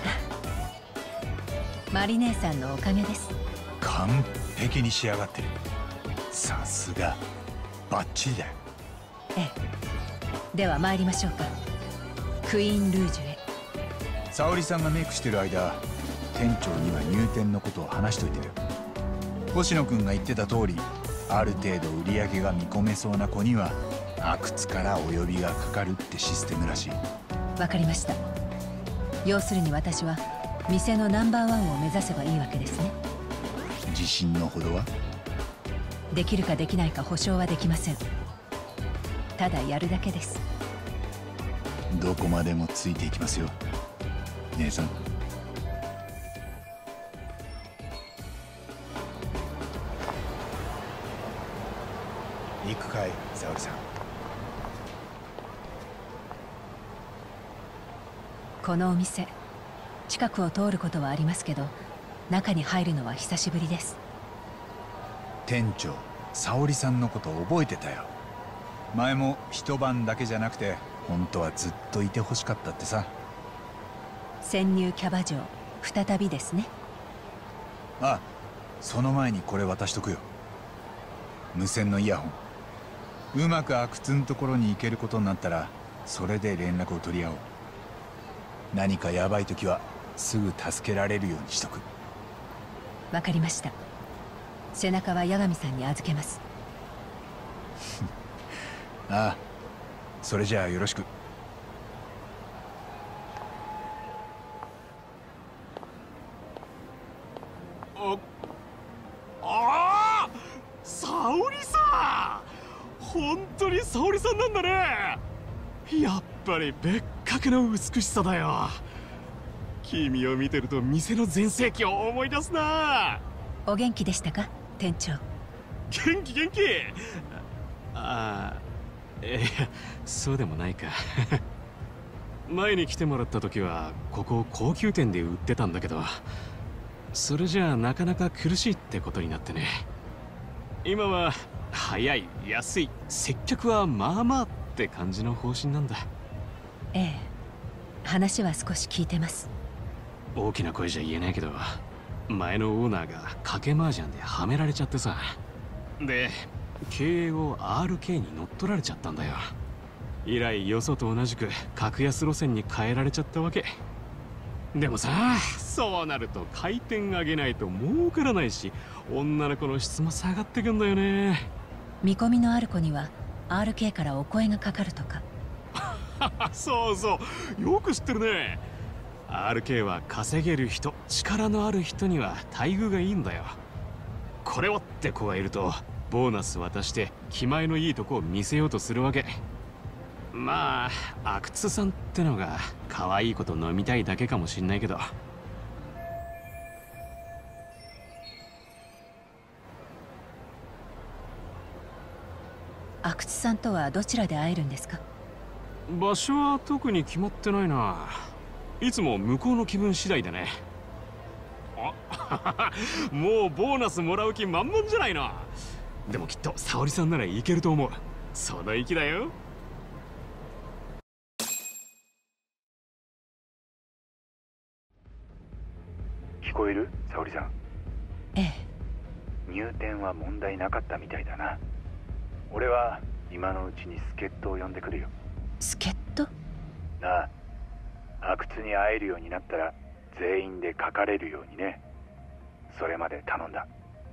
マリ姉さんのおかげです。 完璧に仕上がってる。さすがバッチリだ。 ええ、では参りましょうか。クイーンルージュへ。 沙織さんがメイクしてる間、店長には入店のことを話しといてる。星野君が言ってた通り、ある程度売り上げが見込めそうな子には阿久津からお呼びがかかるってシステムらしい。 わかりました。要するに私は店のナンバーワンを目指せばいいわけですね。 自信のほどは？ できるかできないか保証はできません。ただやるだけです。 どこまでもついていきますよ、姉さん。行くかい、沙織さん。 このお店、近くを通ることはありますけど、中に入るのは久しぶりです。 店長、沙織さんのこと覚えてたよ。前も一晩だけじゃなくて本当はずっといてほしかったってさ。 潜入キャバ嬢再びですね。 あ、その前にこれ渡しとくよ。無線のイヤホン。うまく阿久津のところに行けることになったらそれで連絡を取り合おう。何かヤバい時はすぐ助けられるようにしとく。 わかりました。背中は八神さんに預けます。 ああ、それじゃあよろしく。 ああ、沙織さん、本当に沙織さんなんだね。やっぱり別格の美しさだよ。 君を見てると店の全盛期を思い出すな。 お元気でしたか、店長？ 元気元気。ああ、いやそうでもないか。前に来てもらった時はここ高級店で売ってたんだけど、それじゃあなかなか苦しいってことになってね。今は早い、安い、接客はまあまあって感じの方針なんだ。 ええ、話は少し聞いてます。 大きな声じゃ言えないけど、前のオーナーが賭け麻雀ではめられちゃってさ。で経営を アールケー に乗っ取られちゃったんだよ。以来よそと同じく格安路線に変えられちゃったわけ。でもさ、そうなると回転上げないと儲からないし、女の子の質も下がってくんだよね。 見込みのある子には アールケー からお声がかかるとか。 そうそう、よく知ってるね。 アールケー は稼げる人、力のある人には待遇がいいんだよ。これをって子がいるとボーナス渡して気前のいいとこを見せようとするわけ。まあ阿久津さんってのが可愛い子と飲みたいだけかもしんないけど。 阿久津さんとはどちらで会えるんですか？ 場所は特に決まってないな。いつも向こうの気分次第でね。あもうボーナスもらう気満々じゃないの。でもきっと沙織さんならいけると思う。その意気だよ。 聞こえる？沙織さん。 ええ。 入店は問題なかったみたいだな。俺は今のうちに助っ人を呼んでくるよ。 助っ人？ なあ、阿久津に会えるようになったら全員で書かれるようにね。それまで頼んだ。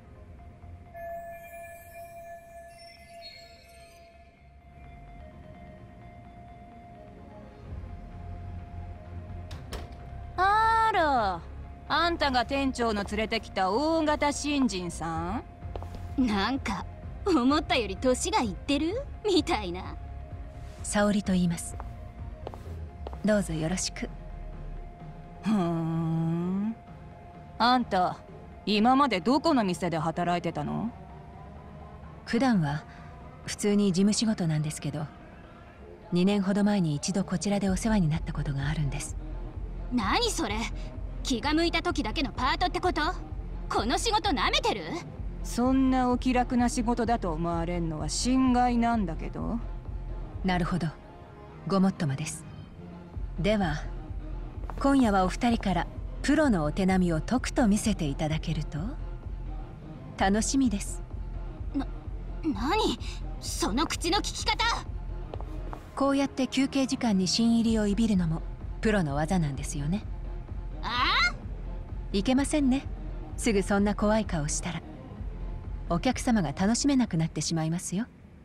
あら、あんたが店長の連れてきた大型新人さん？ なんか思ったより年がいってるみたいな。 沙織と言います。どうぞよろしく。 ふーん。あんた今までどこの店で働いてたの？ 普段は普通に事務仕事なんですけど、にねんほど前に一度こちらでお世話になったことがあるんです。 何それ？気が向いた時だけのパートってこと？この仕事なめてる？ そんなお気楽な仕事だと思われんのは心外なんだけど。 なるほど、ごもっともです。では今夜はお二人からプロのお手並みをとくと見せていただけると楽しみです。 な、何？その口の利き方。 こうやって休憩時間に新入りをいびるのもプロの技なんですよね。 ああ？ いけませんね。すぐそんな怖い顔したらお客様が楽しめなくなってしまいますよ。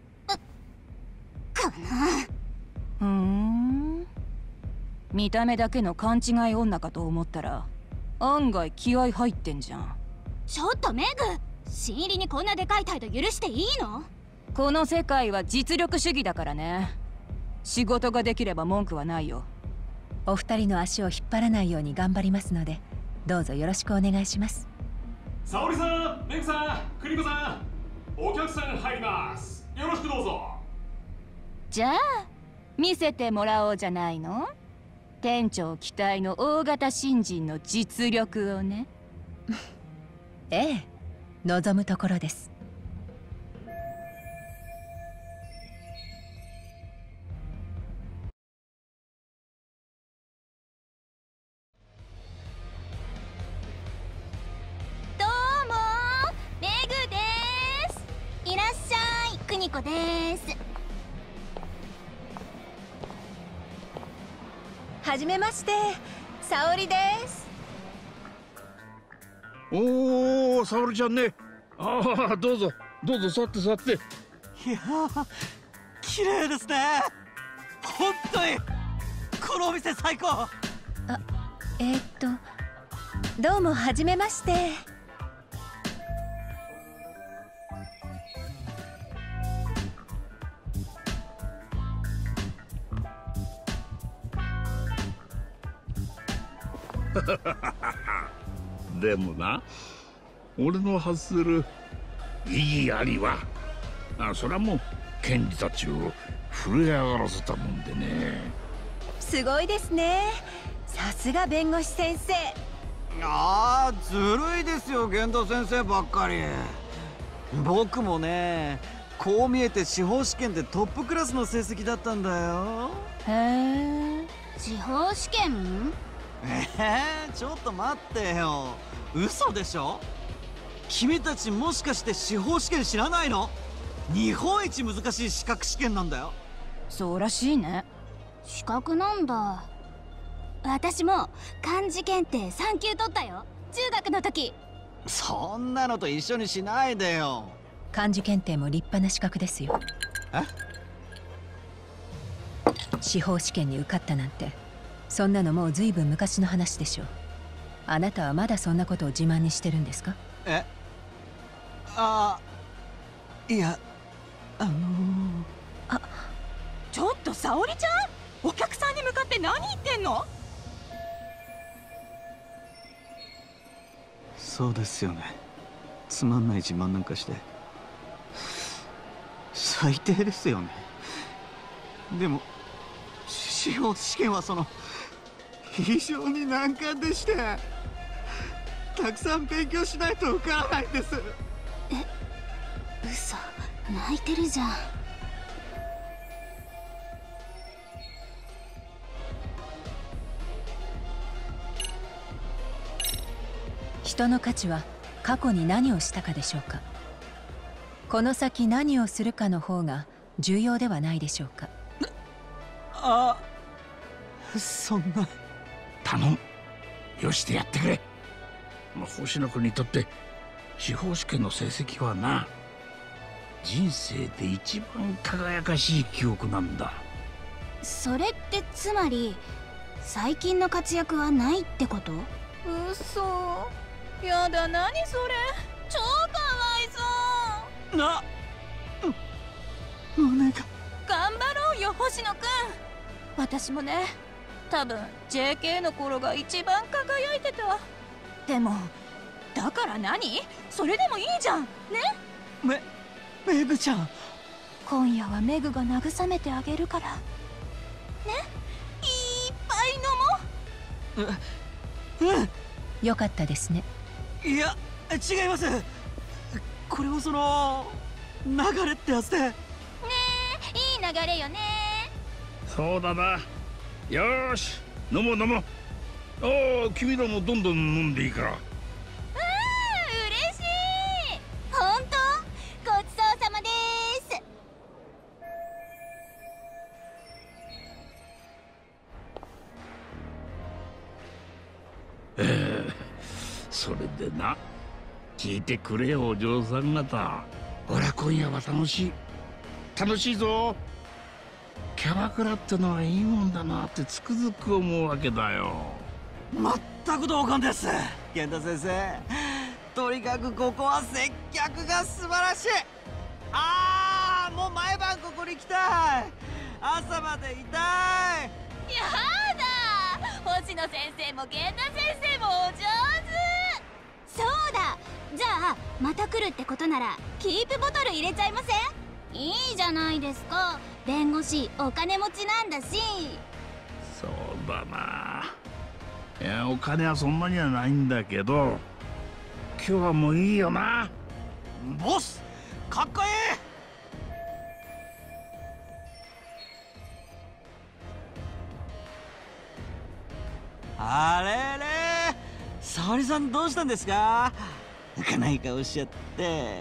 かな。 ふーん。見た目だけの勘違い女かと思ったら案外気合入ってんじゃん。 ちょっとメグ、新入りにこんなでかい態度許していいの？ この世界は実力主義だからね。仕事ができれば文句はないよ。 お二人の足を引っ張らないように頑張りますので、どうぞよろしくお願いします。 沙織さん、メグさん、クリコさん、お客さん入ります。よろしくどうぞ。 じゃあ見せてもらおうじゃないの。店長期待の大型新人の実力をね。 ええ、望むところです。 どうもメグです。いらっしゃい、クニコです。 はじめまして、沙織です。 おお、沙織ちゃんね。ああ、どうぞどうぞ、座って座って。 いやー、綺麗ですね。本当にこのお店最高。 あ、えー、っとどうもはじめまして。 でもな、俺の発する意義ありは、あ、それはもう検事たちを震え上がらせたもんでね。 すごいですね。さすが弁護士先生。 ああ、ずるいですよ、源田先生ばっかり。僕もね、こう見えて司法試験でトップクラスの成績だったんだよ。 へえ、司法試験？ えー、ちょっと待ってよ、嘘でしょ。君たちもしかして司法試験知らないの？日本一難しい資格試験なんだよ。 そうらしいね。 資格なんだ。私も漢字検定さん級取ったよ、中学の時。 そんなのと一緒にしないでよ。 漢字検定も立派な資格ですよ。 え？ 司法試験に受かったなんて、そんなのもうずいぶん昔の話でしょう。あなたはまだそんなことを自慢にしてるんですか？ え？ああ、いや、あのー、 あ、ちょっと沙織ちゃん、お客さんに向かって何言ってんの？ そうですよね。つまんない自慢なんかして最低ですよね。でも司法試験はその非常に難関でして、たくさん勉強しないと受からないんです。 え、嘘、泣いてるじゃん。 人の価値は過去に何をしたかでしょうか。この先何をするかの方が重要ではないでしょうか。 あ、そんな。 頼む、よしてやってくれ。まあ、星野君にとって司法試験の成績はな、人生で一番輝かしい記憶なんだ。 それってつまり最近の活躍はないってこと？ 嘘、やだ、何それ、超かわいそう。 な、お願い。 頑張ろうよ星野くん。私もね、多分 ジェーケー の頃が一番輝いてた。でもだから何？それでもいいじゃんね。 めメグちゃん、 今夜はメグが慰めてあげるからね。いっぱい飲もう。うん、 よかったですね。 いや、違います。これもその流れってやつで。ねえ、いい流れよね。 そうだな。よーし、飲もう飲もう。ああ、君らもどんどん飲んでいいから。 うん、嬉しい。本当？ごちそうさまです。 えー、それでな、聞いてくれよお嬢さん方。ほら、今夜は楽しい楽しいぞ。キャバクラってのはいいもんだなってつくづく思うわけだよ。 全く同感です、源田先生。とにかくここは接客が素晴らしい。ああ、もう毎晩ここに来たい。朝までいたい。 やだ、星野先生も源田先生もお上手。 そうだ、じゃあまた来るってことならキープボトル入れちゃいません？いいじゃないですか、弁護士お金持ちなんだし。 そうだな。いや、お金はそんなにはないんだけど、今日はもういいよな。 ボス、かっこいい。あれれ、沙織さんどうしたんですか？浮かない顔しちゃって。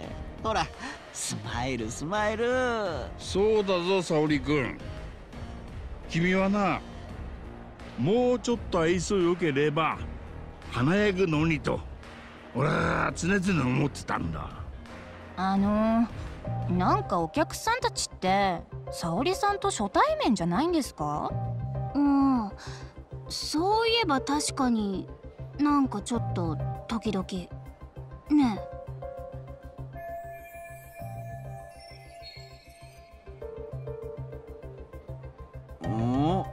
ほら、スマイルスマイル。 そうだぞ沙織君、君はな、もうちょっと愛想よければ華やぐのにと俺は常々思ってたんだ。 あのー、なんかお客さんたちって沙織さんと初対面じゃないんですか？ うん、そういえば確かになんかちょっと時々ねえ。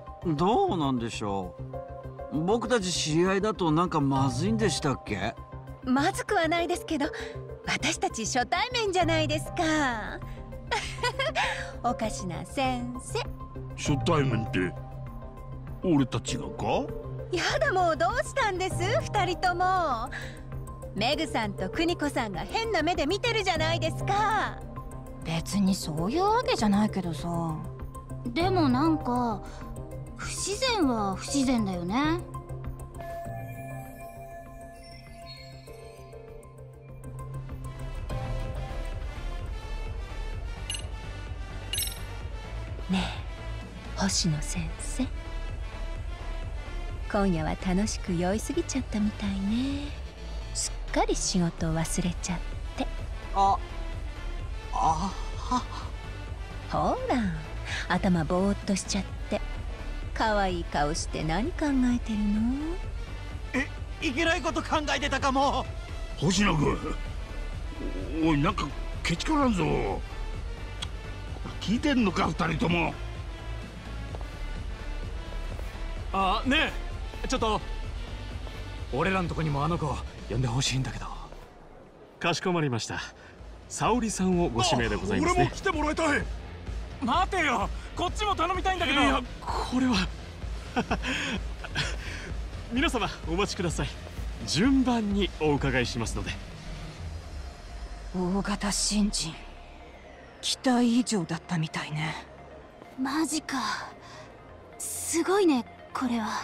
どうなんでしょう。僕たち知り合いだとなんかまずいんでしたっけ？ まずくはないですけど、私たち初対面じゃないですか。おかしな先生。 初対面って俺たちがか？ やだ、もうどうしたんです二人とも。メグさんとクニコさんが変な目で見てるじゃないですか。 別にそういうわけじゃないけどさ。 でもなんか不自然は不自然だよね。 ねえ星野先生、今夜は楽しく酔いすぎちゃったみたいね。すっかり仕事を忘れちゃって。 ああはほら頭ぼーっとしちゃって、可愛い顔して何考えてるの？ え、いけないこと考えてたかも。 星野君、おい、なんかケチからんぞ。聞いてんのか二人とも。 あ、ねえ、ちょっと俺らのとこにもあの子呼んでほしいんだけど。かしこまりました。沙織さんをご指名でございますね。 俺も来てもらいたい。 待てよ、こっちも頼みたいんだけど。いや、これは皆様お待ちください。順番にお伺いしますので。 大型新人、期待以上だったみたいね。 マジか、すごいねこれは。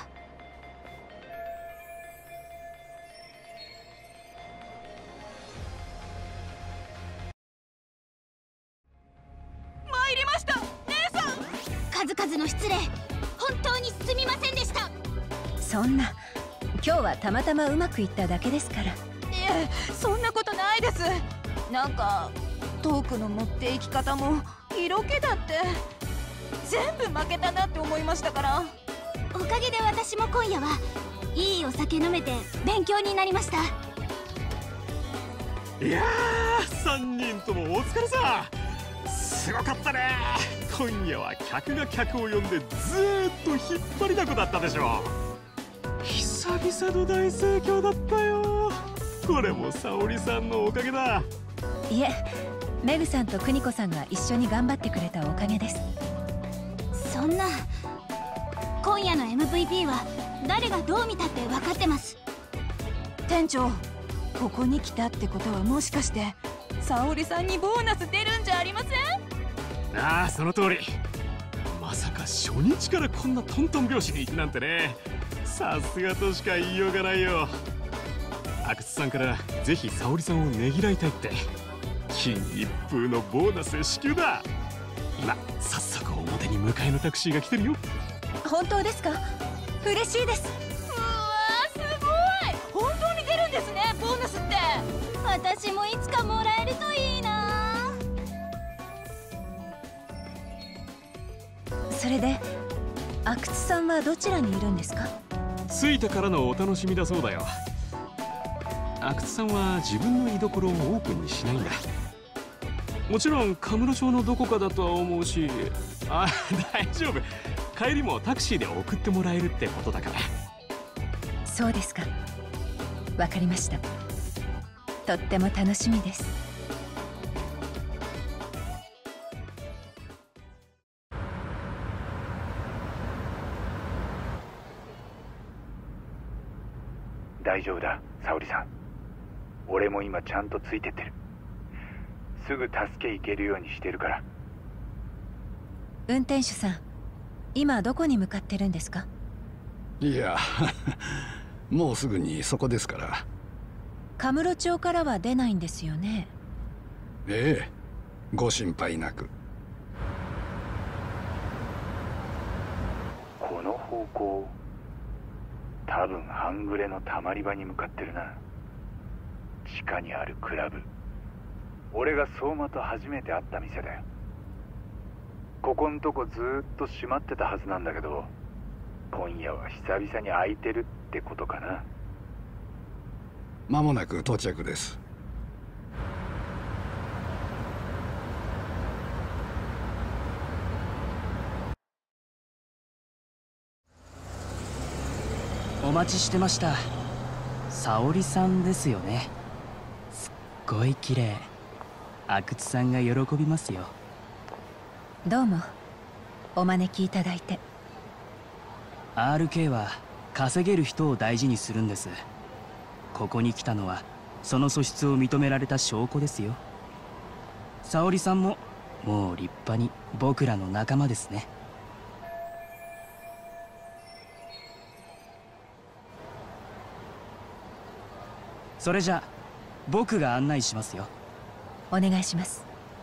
参りました、姉さん。 数々の失礼、本当にすみませんでした。 そんな、今日はたまたまうまくいっただけですから。 いえ、そんなことないです。なんかトークの持っていき方も色気だって全部負けたなって思いましたから。 おかげで私も今夜はいいお酒飲めて勉強になりました。 いやー、さんにんともお疲れさ。すごかったね。今夜は客が客を呼んでずーっと引っ張りだこだったでしょ。久々の大盛況だったよ。これも沙織さんのおかげだ。 いえ、メグさんとクニコさんが一緒に頑張ってくれたおかげです。 そんな、今夜の エムブイピー は誰がどう見たって分かってます。 店長、ここに来たってことはもしかして沙織さんにボーナス出るんじゃありません？ ああ、その通り。まさか初日からこんなトントン拍子になんてね。さすがとしか言いようがないよ。阿久津さんからぜひ沙織さんをねぎらいたいって金一封のボーナス支給だ。今早速表に迎えのタクシーが来てるよ。 本当ですか？嬉しいです。 うわー、すごい。本当に出るんですね、ボーナスって。 私もいつかもらえるといいな。 それで阿久津さんはどちらにいるんですか？ 着いてからのお楽しみだそうだよ。阿久津さんは自分の居所をオープンにしないんだ。もちろんカムロ町のどこかだとは思うし、あ、大丈夫。帰りもタクシーで送ってもらえるってことだから。 そうですか、わかりました。とっても楽しみです。 大丈夫だ、沙織さん。俺も今ちゃんとついてってる。すぐ助け行けるようにしてるから。 運転手さん、今どこに向かってるんですか？ いやもうすぐにそこですから。 カムロ町からは出ないんですよね？ ええ、ご心配なく。 この方向、多分半グレのたまり場に向かってるな。地下にあるクラブ。俺が相馬と初めて会った店だよ。ここんとこずーっと閉まってたはずなんだけど、今夜は久々に開いてるってことかな。 間もなく到着です。 お待ちしてました。 沙織さんですよね。すっごい綺麗。阿久津さんが喜びますよ。 どうもお招きいただいて。 アールケー は稼げる人を大事にするんです。ここに来たのはその素質を認められた証拠ですよ。沙織さんももう立派に僕らの仲間ですね。それじゃ僕が案内しますよ。 お願いします。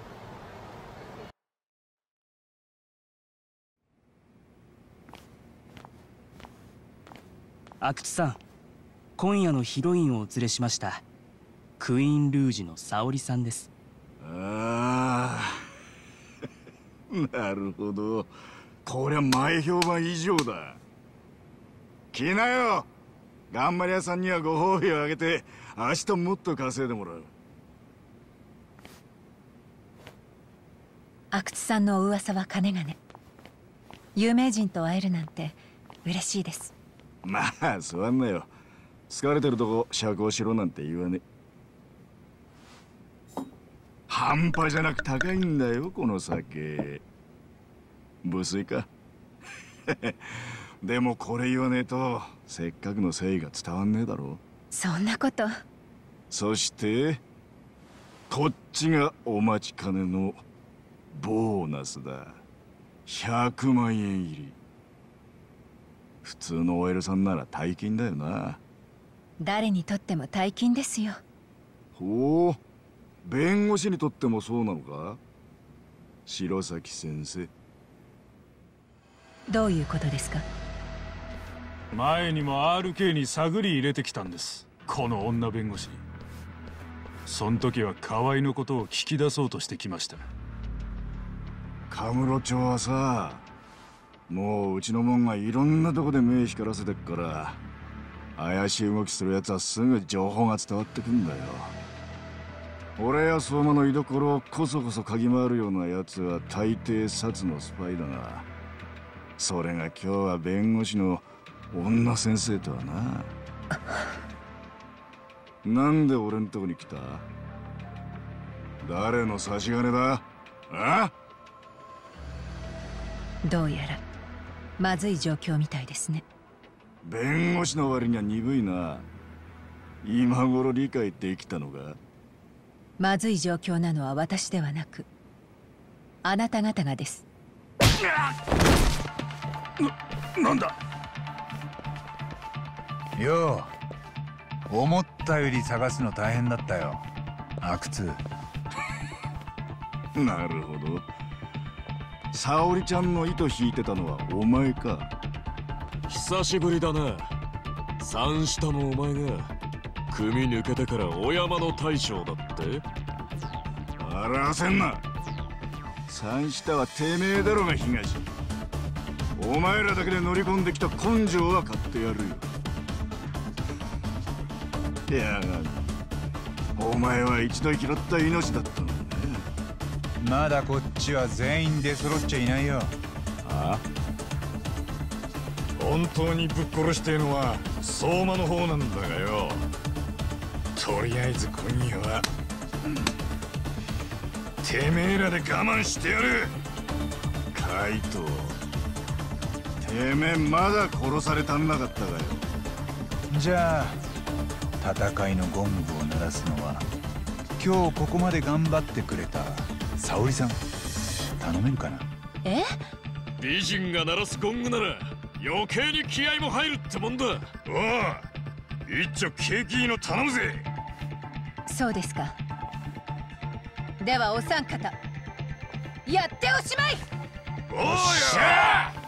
阿久津さん、今夜のヒロインをお連れしました。クイーンルージュの沙織さんです。 ああなるほど、こりゃ前評判以上だ。来なよ、頑張り屋さんにはご褒美をあげて明日もっと稼いでもらう。 阿久津さんのお噂はかねがね。有名人と会えるなんて嬉しいです。 まあ座んなよ、疲れてるとこ釈放しろなんて言わねえ。半端じゃなく高いんだよこの酒。無粋かでもこれ言わねえとせっかくの誠意が伝わんねえだろ。 そんなこと。 そしてこっちがお待ちかねのボーナスだ。ひゃくまんえん入り。普通の オーエル さんなら大金だよな。 誰にとっても大金ですよ。 ほう、弁護士にとってもそうなのか、白崎先生。 どういうことですか。 前にも アールケー に探り入れてきたんです、この女弁護士に。そん時は河合のことを聞き出そうとしてきました。 カムロ町はさ、もううちのもんがいろんなとこで目光らせてっから、怪しい動きするやつはすぐ情報が伝わってくんだよ。俺や相馬の居所をこそこそ嗅ぎ回るようなやつは大抵殺のスパイだが、それが今日は弁護士の女先生とはな。なんで俺んとこに来た？誰の差し金だ？あ？ どうやらまずい状況みたいですね。 弁護士の割には鈍いな。今頃理解できたのか？ まずい状況なのは私ではなくあなた方がです。 な、なんだよう、思ったより探すの大変だったよ、阿久津。 なるほど、沙織ちゃんの糸引いてたのはお前か。 久しぶりだな。三下のお前が組抜けてからお山の大将だって。 笑わせんな。三下はてめえだろが東。お前らだけで乗り込んできた根性は買ってやるよ。いやお前は一度拾った命だったのにね。 まだこっちは全員出揃っちゃいないよ。 ああ、 本当にぶっ殺してえのは相馬の方なんだがよ。とりあえず今夜は、うん、てめえらで我慢してやる。 カイト、てめえまだ殺されたんなかったかよ。 じゃあ戦いのゴングを鳴らすのは今日ここまで頑張ってくれた沙織さん、頼めるかな。 え？ 美人が鳴らすゴングなら余計に気合も入るってもんだ。 おう、一丁景気いいの頼むぜ。 そうですか。ではお三方やっておしまい。 おーしゃー。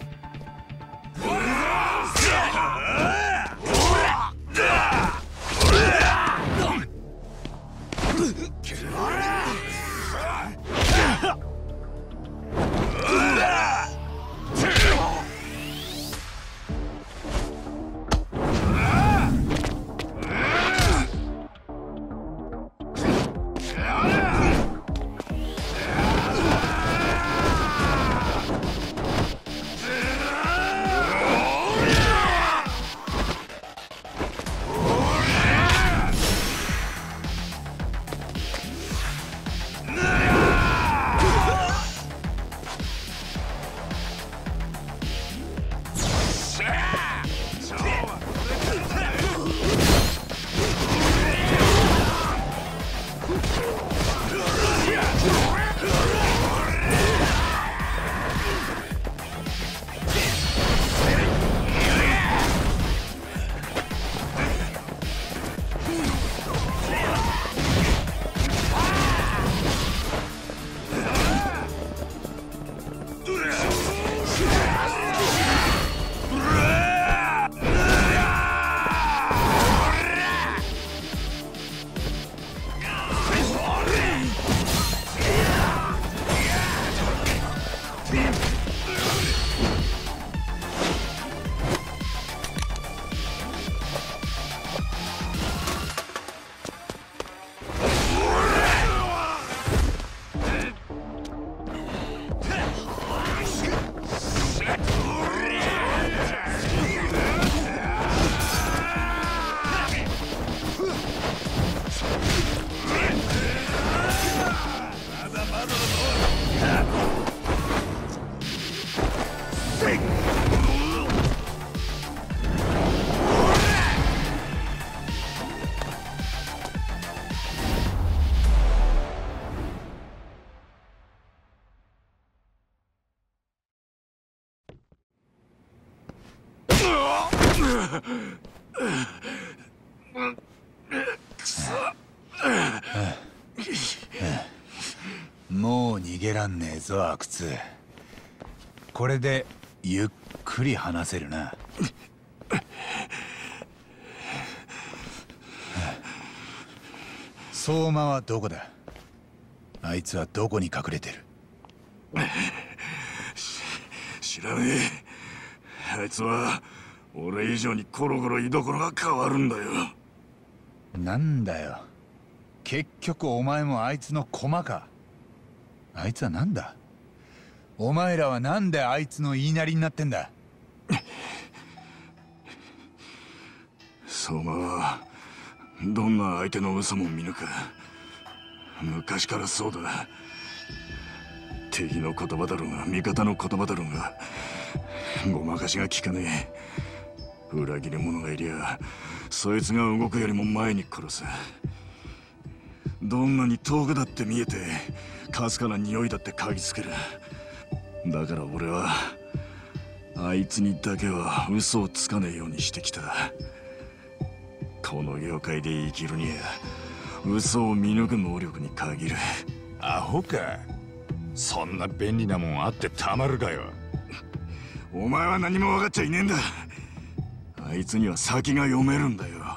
おらんねえぞ阿久津。これでゆっくり話せるな。相馬はどこだ？あいつはどこに隠れてる？ 知らねえ。あいつは俺以上にコロコロ居所が変わるんだよ。 なんだよ、結局お前もあいつの駒か。あいつはなんだ？お前らはなんであいつの言いなりになってんだ？ 相馬はどんな相手の嘘も見抜く。昔からそうだ。敵の言葉だろうが味方の言葉だろうがごまかしが効かねえ。裏切り者がいりゃそいつが動くよりも前に殺す。どんなに遠くだって見えてかすかな匂いだって嗅ぎつける。だから俺はあいつにだけは嘘をつかねえようにしてきた。この業界で生きるには嘘を見抜く能力に限る。 アホか。そんな便利なもんあってたまるかよ。 お前は何も分かっちゃいねえんだ。あいつには先が読めるんだよ。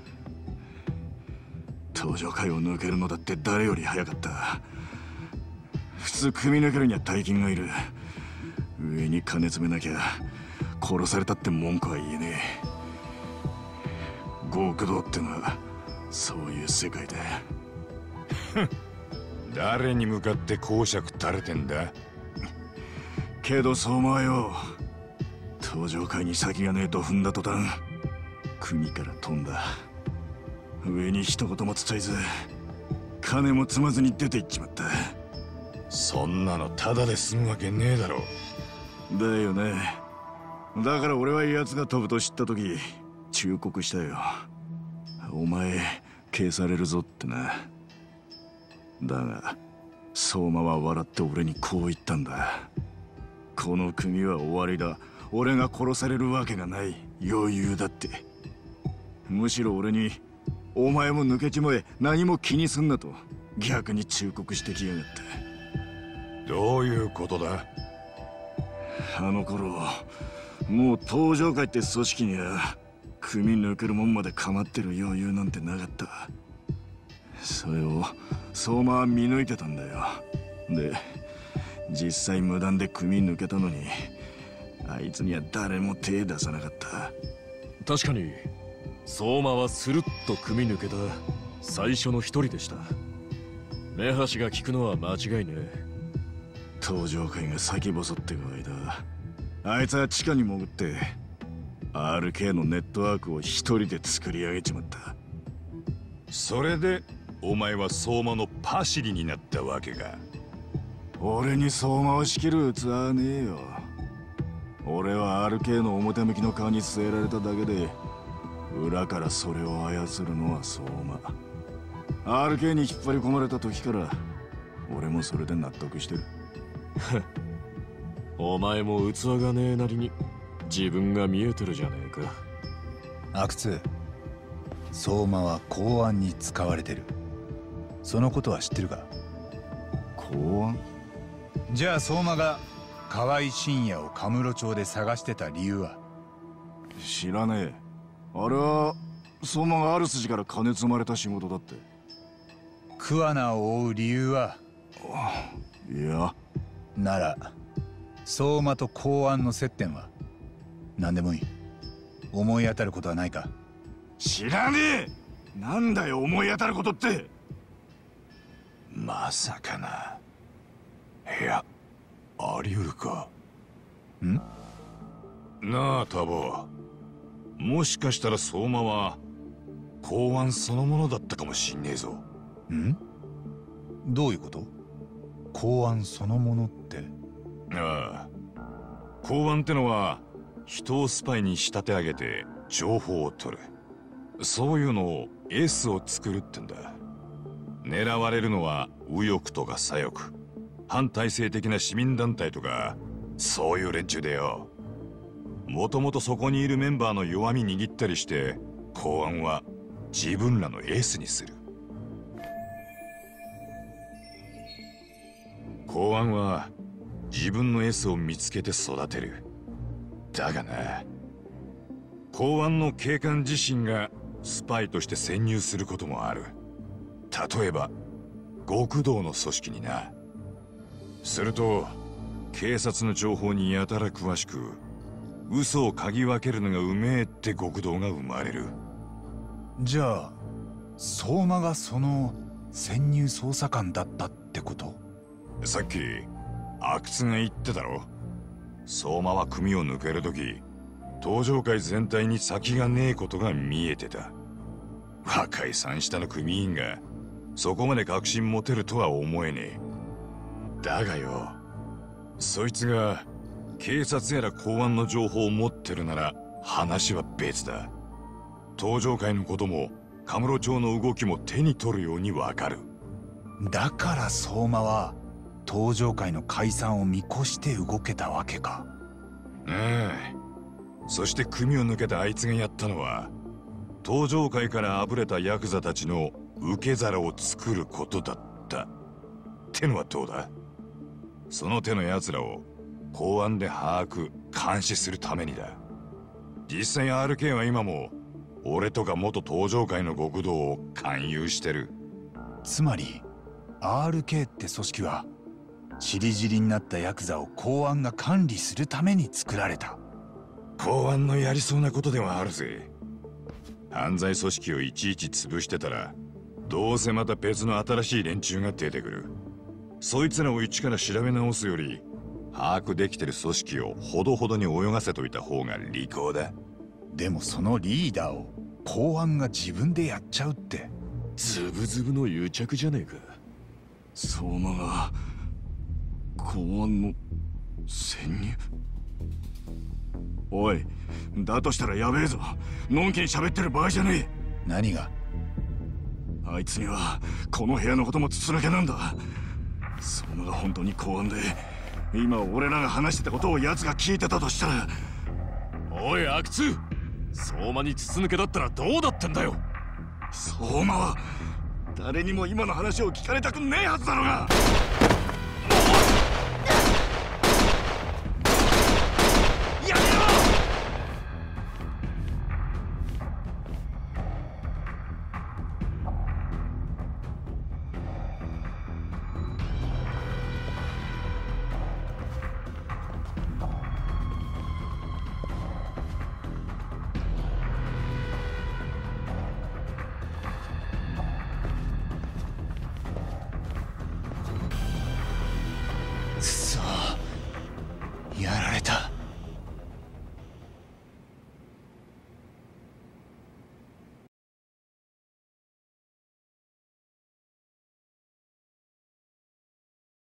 登場界を抜けるのだって誰より早かった。普通組み抜けるには大金がいる。上に金詰めなきゃ殺されたって文句は言えねえ。極道ってのはそういう世界だ。 誰に向かって講釈垂れてんだ？ けど相馬はよ、登場界に先がねえと踏んだ途端組から飛んだ。上に一言も伝えず金も積まずに出て行っちまった。 そんなのタダで済むわけねえだろ。 だよね。だから俺は奴が飛ぶと知った時忠告したよ。お前消されるぞってな。だが相馬は笑って俺にこう言ったんだ。この組は終わりだ。俺が殺されるわけがない。余裕だって。むしろ俺にお前も抜けちまえ、何も気にすんなと逆に忠告してきやがった。 どういうことだ？ あの頃もう登場界って組織には組抜けるもんまで構ってる余裕なんてなかった。それを相馬は見抜いてたんだよ。で実際無断で組抜けたのにあいつには誰も手出さなかった。 確かに相馬はスルッと組み抜けた最初の一人でした。目端が利くのは間違いねえ。 登場界が先細ってく間あいつは地下に潜って アールケー のネットワークを一人で作り上げちまった。 それでお前は相馬のパシリになったわけか。 俺に相馬を仕切る器はねえよ。俺は アールケー の表向きの顔に据えられただけで裏からそれを操るのは相馬。 アールケー に引っ張り込まれた時から俺もそれで納得してる。 お前も器がねえなりに自分が見えてるじゃねえか。 阿久津、相馬は公安に使われてる。そのことは知ってるか？ 公安？ じゃあ相馬が河合信也をカムロ町で探してた理由は？ 知らねえ。あれは相馬がある筋から金積まれた仕事だって。 桑名を追う理由は？ いや。 なら相馬と公安の接点は？何でもいい。思い当たることはないか？ 知らねえ。なんだよ思い当たることって。 まさかな。いや、あり得るか。 ん？ なあタボ、もしかしたら相馬は公安そのものだったかもしんねえぞ。 ん？どういうこと？公安そのものって？ ああ、公安ってのは人をスパイに仕立て上げて情報を取る、そういうのをエースを作るってんだ。狙われるのは右翼とか左翼、反体制的な市民団体とかそういう連中でよ。もともとそこにいるメンバーの弱み握ったりして公安は自分らのエースにする。 公安は自分の S を見つけて育てる。だがな、公安の警官自身がスパイとして潜入することもある。例えば極道の組織にな。すると警察の情報にやたら詳しく、嘘を嗅ぎ分けるのがうめえって極道が生まれる。 じゃあ相馬がその潜入捜査官だったってこと？ さっき阿久津が言ってたろ。相馬は組を抜けるとき、登場界全体に先がねえことが見えてた。若い三下の組員がそこまで確信持てるとは思えねえ。だがよ、そいつが警察やら公安の情報を持ってるなら話は別だ。登場界のこともカムロ町の動きも手に取るようにわかる。 だから相馬は登場界の解散を見越して動けたわけか。 ええ。そして組を抜けたあいつがやったのは、登場界からあぶれたヤクザたちの受け皿を作ることだったってのはどうだ？その手の奴らを公安で把握監視するためにだ。実際 アールケー は今も俺とか元登場界の極道を勧誘してる。 つまり アールケー って組織はちりぢりになったヤクザを公安が管理するために作られた。 公安のやりそうなことではあるぜ。犯罪組織をいちいち潰してたら、どうせまた別の新しい連中が出てくる。そいつらを一から調べ直すより、把握できてる組織をほどほどに泳がせといた方が利口だ。 でもそのリーダーを公安が自分でやっちゃうって、 ズブズブの癒着じゃねえか。 相馬が公安の潜入？おい、だとしたらやべえぞ。のんきに喋ってる場合じゃねえ。 何が？ あいつにはこの部屋のことも筒抜けなんだ。相馬が本当に公安で、今俺らが話してたことを奴が聞いてたとしたら。 おい阿久津、相馬に筒抜けだったらどうだってんだよ。 相馬は誰にも今の話を聞かれたくねえはずだろうが。